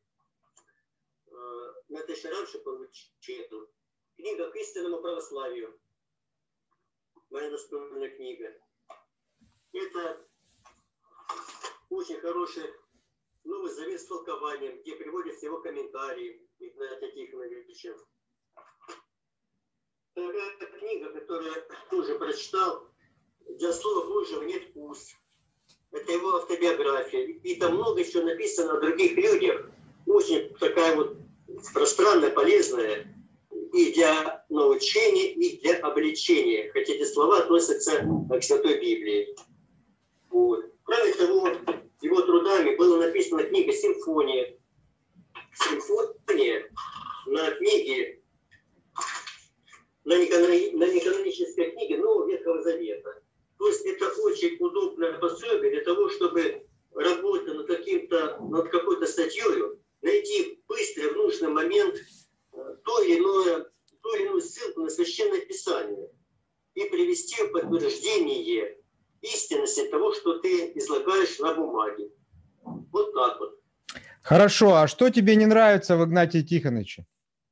я это еще раньше получил, книга к истинному православию. моя настольная книга. Это очень хороший Новый Завет с толкованием, где приводятся его комментарии Игнатия Тихоновича. Вторая книга, которую я тоже прочитал, «Для Слова Божьего нет уст». Это его автобиография. И там много еще написано о других людях. Очень такая вот пространная, полезная и для научения, и для обличения. Хотя эти слова относятся к Святой Библии. Вот. Кроме того, его трудами была написана книга «Симфония». Симфония на книге, на неканонической книге Нового Ветхого Завета. То есть это очень удобное пособие для того, чтобы работая над какой-то статьей, найти быстро в нужный момент ту или иную ссылку на Священное Писание и привести в подтверждение истинности того, что ты излагаешь на бумаге. Вот так вот. Хорошо, а что тебе не нравится в Игнатии Тихоновиче?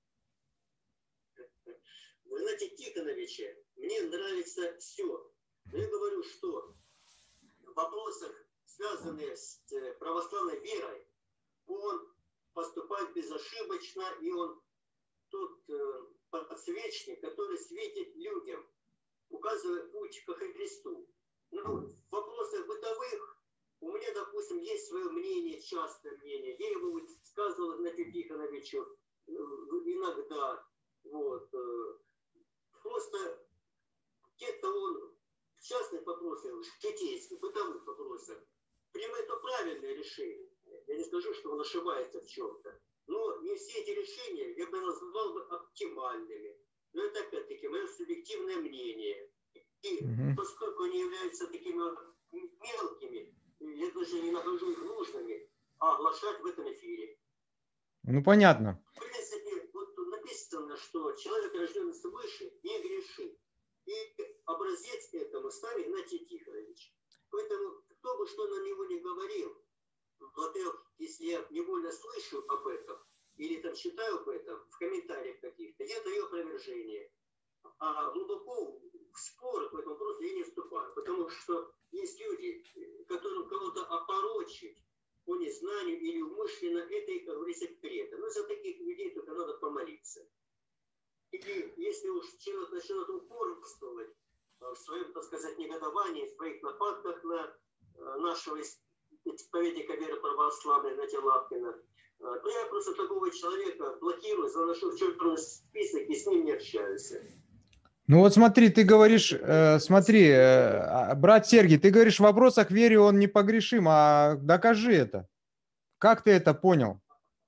В Игнатии Тихоновиче мне нравится все. Но я говорю, что в вопросах, связанных с православной верой, он поступает безошибочно, и он тот подсвечник, который светит людям, указывая путь ко Христу. Ну, в вопросах бытовых у меня, допустим, есть свое мнение, частое мнение. Я его высказывал Игнатию Тихоновичу иногда. Вот. Просто где-то он в частных вопросах, житейских, бытовых вопросах принимает правильное решение. Я не скажу, что он ошибается в чем-то. Но не все эти решения я бы назвал бы оптимальными. Но это опять-таки мое субъективное мнение. И поскольку они являются такими мелкими, я даже не нахожу их нужными, оглашать в этом эфире. Ну, понятно. В принципе, вот написано, что человек, рожденный свыше, не грешит. И образец этому стал Игнатий Тихонович. Поэтому, кто бы что на него не говорил, во-первых, если я невольно слышу об этом, или там читаю об этом в комментариях каких-то, я даю опровержение. А глубоко в спор в этом вопросе я не вступаю. Потому что есть люди, которым кого-то опорочить по незнанию или умышленно, это их, как говорится, кредо. Но за таких людей только надо помолиться. И если уж человек начнет упорствовать в своем, так сказать, негодовании, в своих нападках на нашего исповедника веры православной, Игнатия Лапкина, то я просто такого человека блокирую, заношу в черный список и с ним не общаюсь. Ну вот смотри, ты говоришь, брат Сергий, ты говоришь, в вопросах веры он непогрешим, а докажи это. Как ты это понял?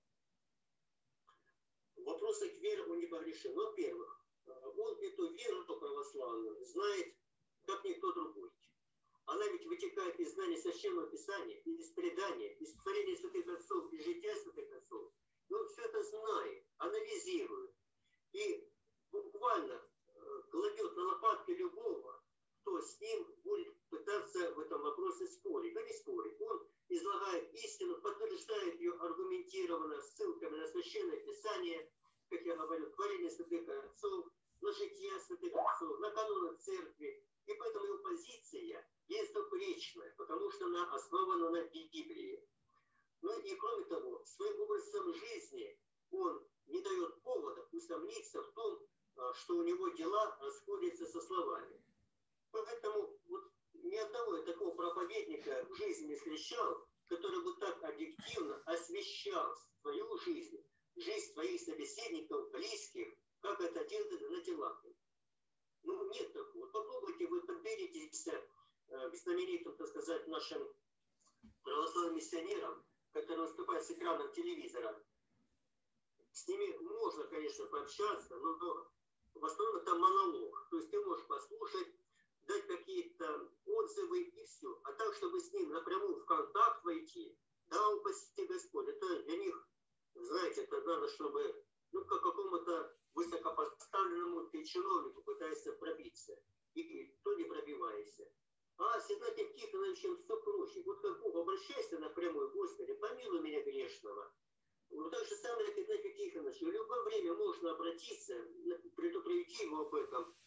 В вопросах веры он непогрешим. Во-первых, он эту веру православную знает, как никто другой. Она ведь вытекает из знания Священного Писания, из предания, из творения святых отцов, из жития святых отцов. И он все это знает, анализирует. И буквально кладет на лопатки любого, кто с ним будет пытаться в этом вопросе спорить. Но не спорить. Он излагает истину, подтверждает ее аргументированно ссылками на Священное Писание, как я говорю, творение святых отцов, на жития святых отцов, на каноны церкви. И поэтому его позиция безупречная, потому что она основана на Библии. Ну и кроме того, своим образом жизни он не дает повода усомниться в том, что у него дела расходятся со словами. Поэтому вот ни одного такого проповедника в жизни не встречал, который бы так объективно освещал свою жизнь, жизнь своих собеседников, близких, как это делает Игнатий Лапкин. Ну, нет такого. Попробуйте вы подберитесь к знаменитым, так сказать, нашим православным миссионерам, которые выступают с экранов телевизора. С ними можно, конечно, пообщаться, но в основном это монолог. То есть ты можешь послушать, дать какие-то отзывы и все. А так, чтобы с ним напрямую в контакт войти, да, упаси Господь, это для них, знаете, это надо, чтобы, ну, к какому-то высокопоставленному ты чиновнику пытаешься пробиться. И то не пробиваешься. А с Игнатием Тихоновичем все проще. Вот как Бог, обращайся напрямую, Господи, помилуй меня грешного. Вот так же самое, как Игнатий Тихонович. В любое время можно обратиться, предупредить его об этом,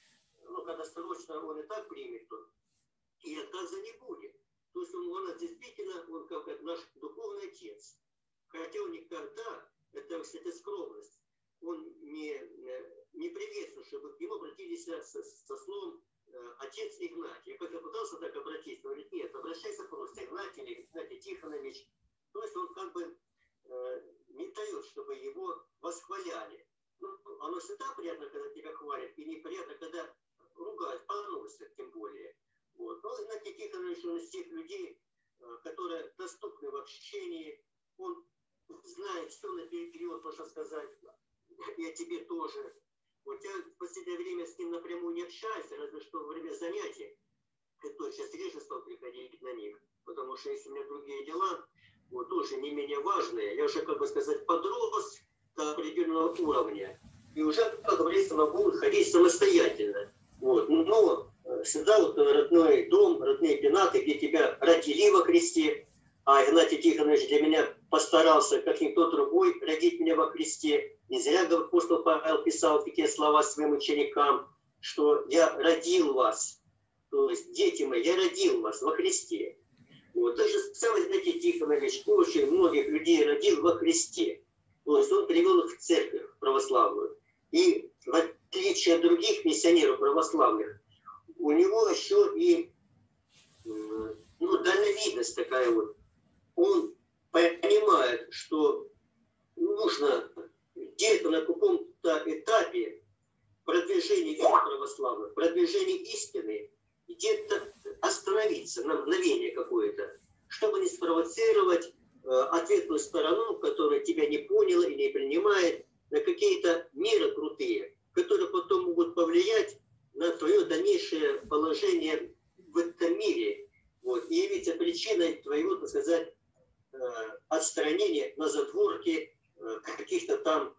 ну, когда срочно он и так примет, то и отказа не будет. То есть он действительно, он как наш духовный отец. Хотя он никогда, это, кстати, скромность, он не приветствует, чтобы к нему обратились со словом «отец Игнатий». Я как-то пытался так обратиться, но говорит, нет, обращайся просто Игнатий или Игнатий Тихонович. То есть он как бы не дает, чтобы его восхваляли. Ну, оно всегда приятно, когда тебя хвалят, и неприятно, когда ругают, поносят, тем более. Вот. Но Игнатий Тихонович, он из тех людей, которые доступны в общении, он знает все наперед, можно сказать, и о тебе тоже. Вот я в последнее время с ним напрямую не общаюсь, разве что во время занятий. Это сейчас реже стал приходить на них, потому что если у меня другие дела, вот, тоже не менее важные, я уже, как бы сказать, подрос до определенного уровня, и уже, как говорится, могу ходить самостоятельно. Вот. Но всегда вот родной дом, родные пенаты, где тебя родили во Христе, а Игнатий Тихонович для меня постарался, как никто другой, родить меня во Христе. Не зря апостол Павел писал такие слова своим ученикам, что «я родил вас», то есть «дети мои, я родил вас во Христе». Вот. Так же сам Игнатий Тихонович очень многих людей родил во Христе. То есть он привел их в церковь православную. И в отличие от других миссионеров православных, у него еще и дальновидность такая вот. Он понимает, что нужно где-то на каком-то этапе продвижения веры православной, продвижения истины, где-то остановиться на мгновение какое-то, чтобы не спровоцировать ответную сторону, которая тебя не поняла и не принимает, на какие-то меры крутые, которые потом могут повлиять на твое дальнейшее положение в этом мире. Вот, и явиться причиной твоего, так сказать, отстранения на затворке каких-то там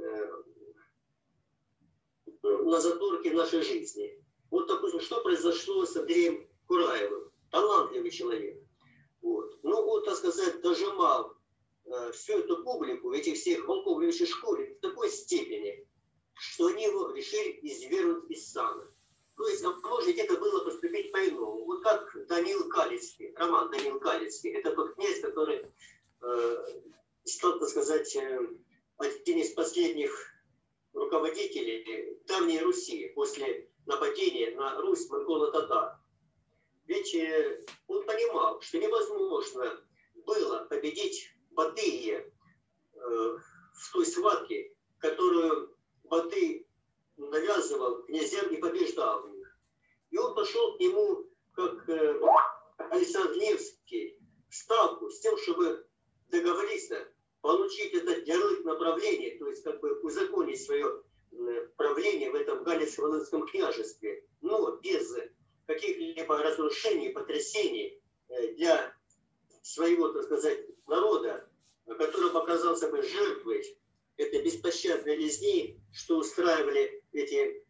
на затворке нашей жизни. Вот, допустим, что произошло с Андреем Кураевым. Талантливый человек. Вот. Ну, вот, так сказать, дожимал всю эту публику, этих всех волков в львиной шкуре в такой степени, что они его решили извергнуть из сана. То есть, может, это было поступить по-иному. Вот как Даниил Калицкий, Роман Даниил Калицкий, это тот князь, который стал, так сказать, один из последних руководителей давней Руси после нападения на Русь монголо-татар. Ведь он понимал, что невозможно было победить Батыя в той схватке, которую Батый навязывал князьям и побеждал их. И он пошел к нему, как Александр Невский, в ставку с тем, чтобы договориться, получить этот ярлык направления, то есть как бы узаконить свое правление в этом Галицко-Волынском княжестве, но без каких-либо разрушений, потрясений для своего, так сказать, народа, который оказался бы жертвой этой беспощадной резни, что устраивали эти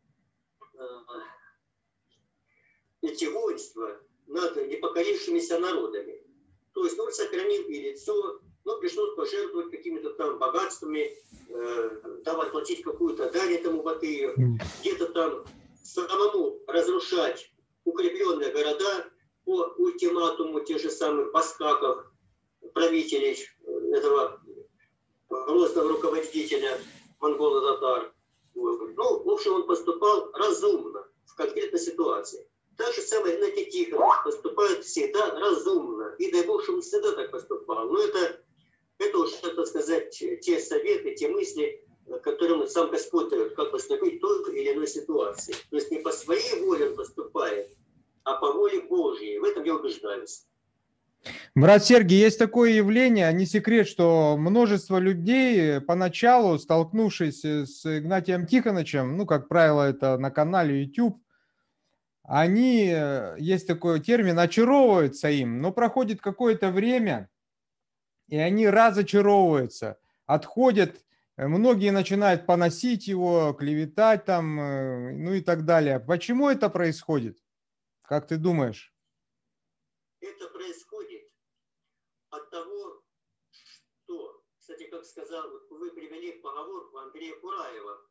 воинства над непокорившимися народами. То есть он сохранил и лицо, но пришлось пожертвовать какими-то там богатствами, давать платить какую-то дань этому Батыю, где-то там самому разрушать укрепленные города по ультиматуму тех же самых баскаков, правителей этого грозного руководителя монголо-татар. Ну, в общем, он поступал разумно в конкретной ситуации. Так же самое Игнатий Тихонович поступает всегда разумно. И дай Бог, что он всегда так поступал. Но это уже, так сказать, те советы, те мысли, которым сам Господь дает, как поступить в той или иной ситуации. То есть не по своей воле он поступает, а по воле Божьей. В этом я убеждаюсь. Брат Сергий, есть такое явление, не секрет, что множество людей, поначалу столкнувшись с Игнатием Тихоновичем, ну, как правило, это на канале YouTube, они, есть такой термин, очаровываются им, но проходит какое-то время, и они разочаровываются, отходят, многие начинают поносить его, клеветать там, ну и так далее. Почему это происходит? Как ты думаешь? Это происходит от того, что, кстати, как сказал, вы привели поговорку Андрея Кураева,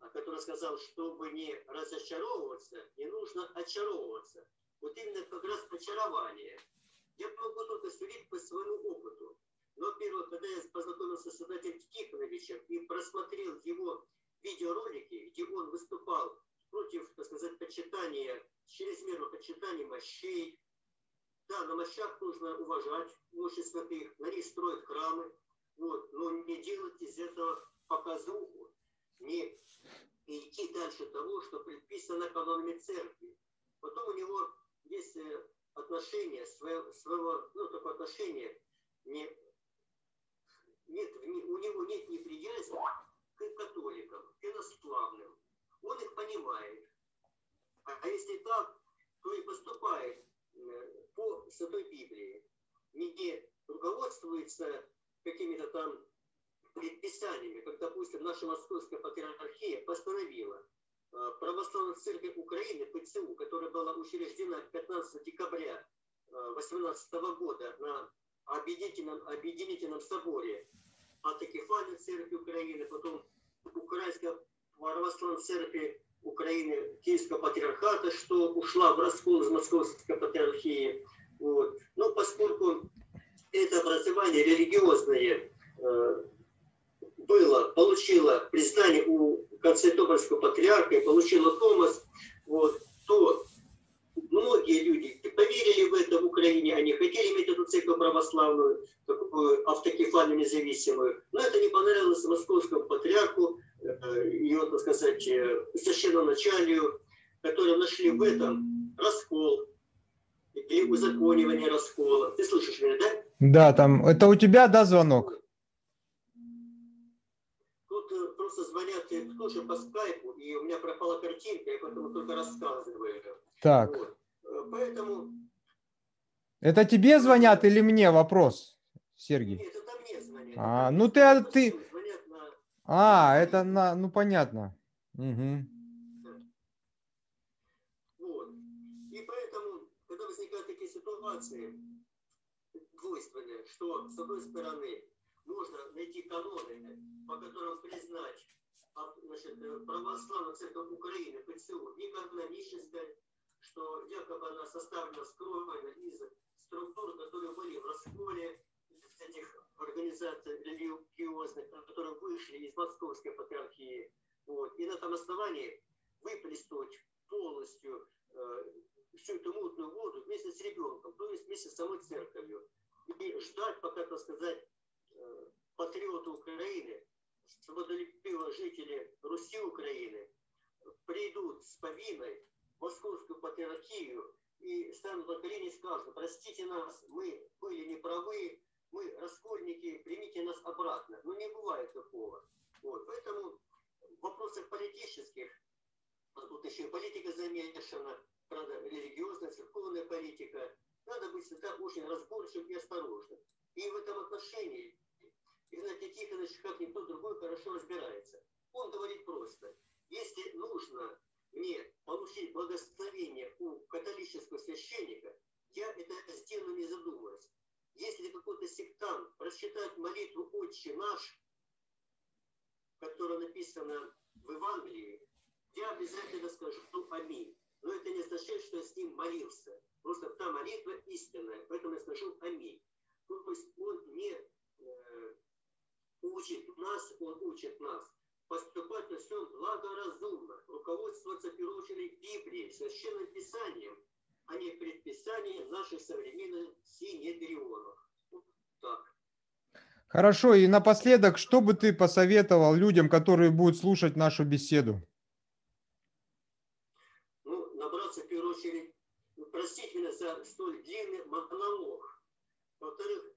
который сказал, чтобы не разочаровываться, не нужно очаровываться. Вот именно как раз очарование. Я могу только судить по своему опыту. Но, во-первых, когда я познакомился с Игнатием Тихоновичем и просмотрел его видеоролики, где он выступал против, так сказать, почитания, чрезмерного почитания мощей. Да, на мощах нужно уважать мощи святых, на них строить храмы, вот, но не делать из этого показуху, не идти дальше того, что предписано канонами церкви. Потом у него есть отношение своего, ну, такое отношение, у него нет неприязни к католикам, к инославным. Он их понимает. А если так, то и поступает по Святой Библии. Не руководствуется какими-то там предписаниями, как, допустим, наша Московская Патриархия постановила Православная Церковь Украины, ПЦУ, которая была учреждена 15 декабря 2018 года на Объединительном соборе Автокефальной Церкви Украины, потом Украинская Православная Церковь Украины, Киевского Патриархата, что ушла в раскол из Московской Патриархии. Вот. Но поскольку это образование религиозное получило признание у Константинопольского патриарха и получило Томас, вот, то многие люди поверили в это в Украине, они хотели иметь эту церковь православную, такую автокефальную независимую, но это не понравилось московскому патриарху, его, так сказать, священноначалию, которые нашли в этом раскол или узаконивание раскола. Ты слышишь меня, да? Да, там, это у тебя, да, звонок? Тут просто звонят тоже по скайпу, и у меня пропала картинка, я поэтому только рассказываю. Так. Вот. Поэтому... Это тебе звонят или мне вопрос, Сергей? Нет, это мне звонят. А, это ну ты... это на... Ну, понятно. Угу. Вот. И поэтому, когда возникают такие ситуации двойственные, что, с одной стороны, можно найти каноны, по которым признать, значит, Православную Церковь Украины, ПЦУ, не канонической, что якобы она составлена, скроена из структур, которые были в расколе, из этих организаций религиозных, которые вышли из Московской Патриархии. Вот. И на этом основании выплеснуть полностью всю эту мутную воду вместе с ребенком, то есть вместе с самой церковью. И ждать, пока, так сказать, патриоты Украины, свободолюбивые жители Руси Украины придут с повинной в Московскую Патриархию и станут на колени и скажут: простите нас, мы были неправы, мы раскольники, примите нас обратно. Но не бывает такого. Вот. Поэтому в вопросах политических, а тут еще и политика замешана, правда, религиозная, церковная политика, надо быть всегда очень разборчивым и осторожным. И в этом отношении Игнатий Тихонович, как никто другой, хорошо разбирается. Он говорит просто: если нужно мне получить благословение у католического священника, я это сделаю, не задумываясь. Если какой-то сектант прочитает молитву «Отче наш», которая написана в Евангелии, я обязательно скажу «Аминь». Но это не означает, что я с ним молился. Просто та молитва истинная, поэтому я скажу «Аминь». То есть он не учит нас поступать на всем благоразумно, руководствоваться в первую очередь Библией, Священным Писанием, а не предписанием наших современных синедрионов. Вот так. Хорошо, и напоследок, что бы ты посоветовал людям, которые будут слушать нашу беседу? Ну, набраться в первую очередь, простите меня за столь длинный монолог. Во-вторых,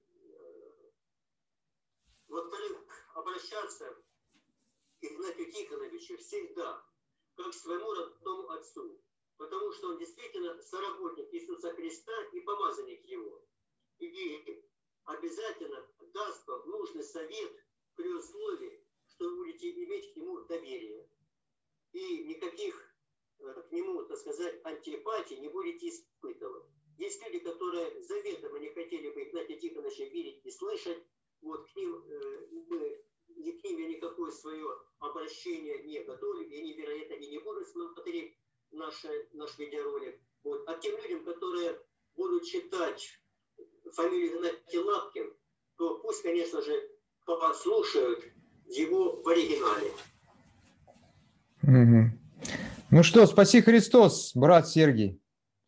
обращаться к Игнатию Тихоновичу всегда, как к своему родному отцу, потому что он действительно соработник Иисуса Христа и помазанник Его. И обязательно даст вам нужный совет при условии, что вы будете иметь к нему доверие. И никаких к нему, так сказать, антипатий не будете испытывать. Есть люди, которые заведомо не хотели бы Игнатия Тихоновича видеть и слышать, вот к ним я никакое свое обращение прощения не готовы, и они, вероятно, и не будут смотреть наш видеоролик. Вот. А тем людям, которые будут читать фамилию Игнатий Лапкин, то пусть, конечно же, послушают его в оригинале. Угу. Ну что, спаси Христос, брат Сергий.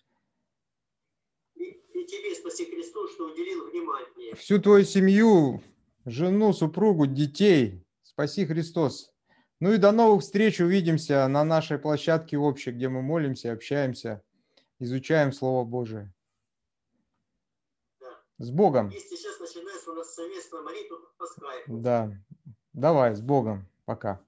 И тебе спаси Христос, что уделил внимание. Всю твою семью, жену, супругу, детей. Спаси Христос. Ну и до новых встреч. Увидимся на нашей площадке общей, где мы молимся, общаемся, изучаем Слово Божие. Да. С Богом. И сейчас начинается у нас совместная молитва по скайпу. Да. Давай, с Богом. Пока.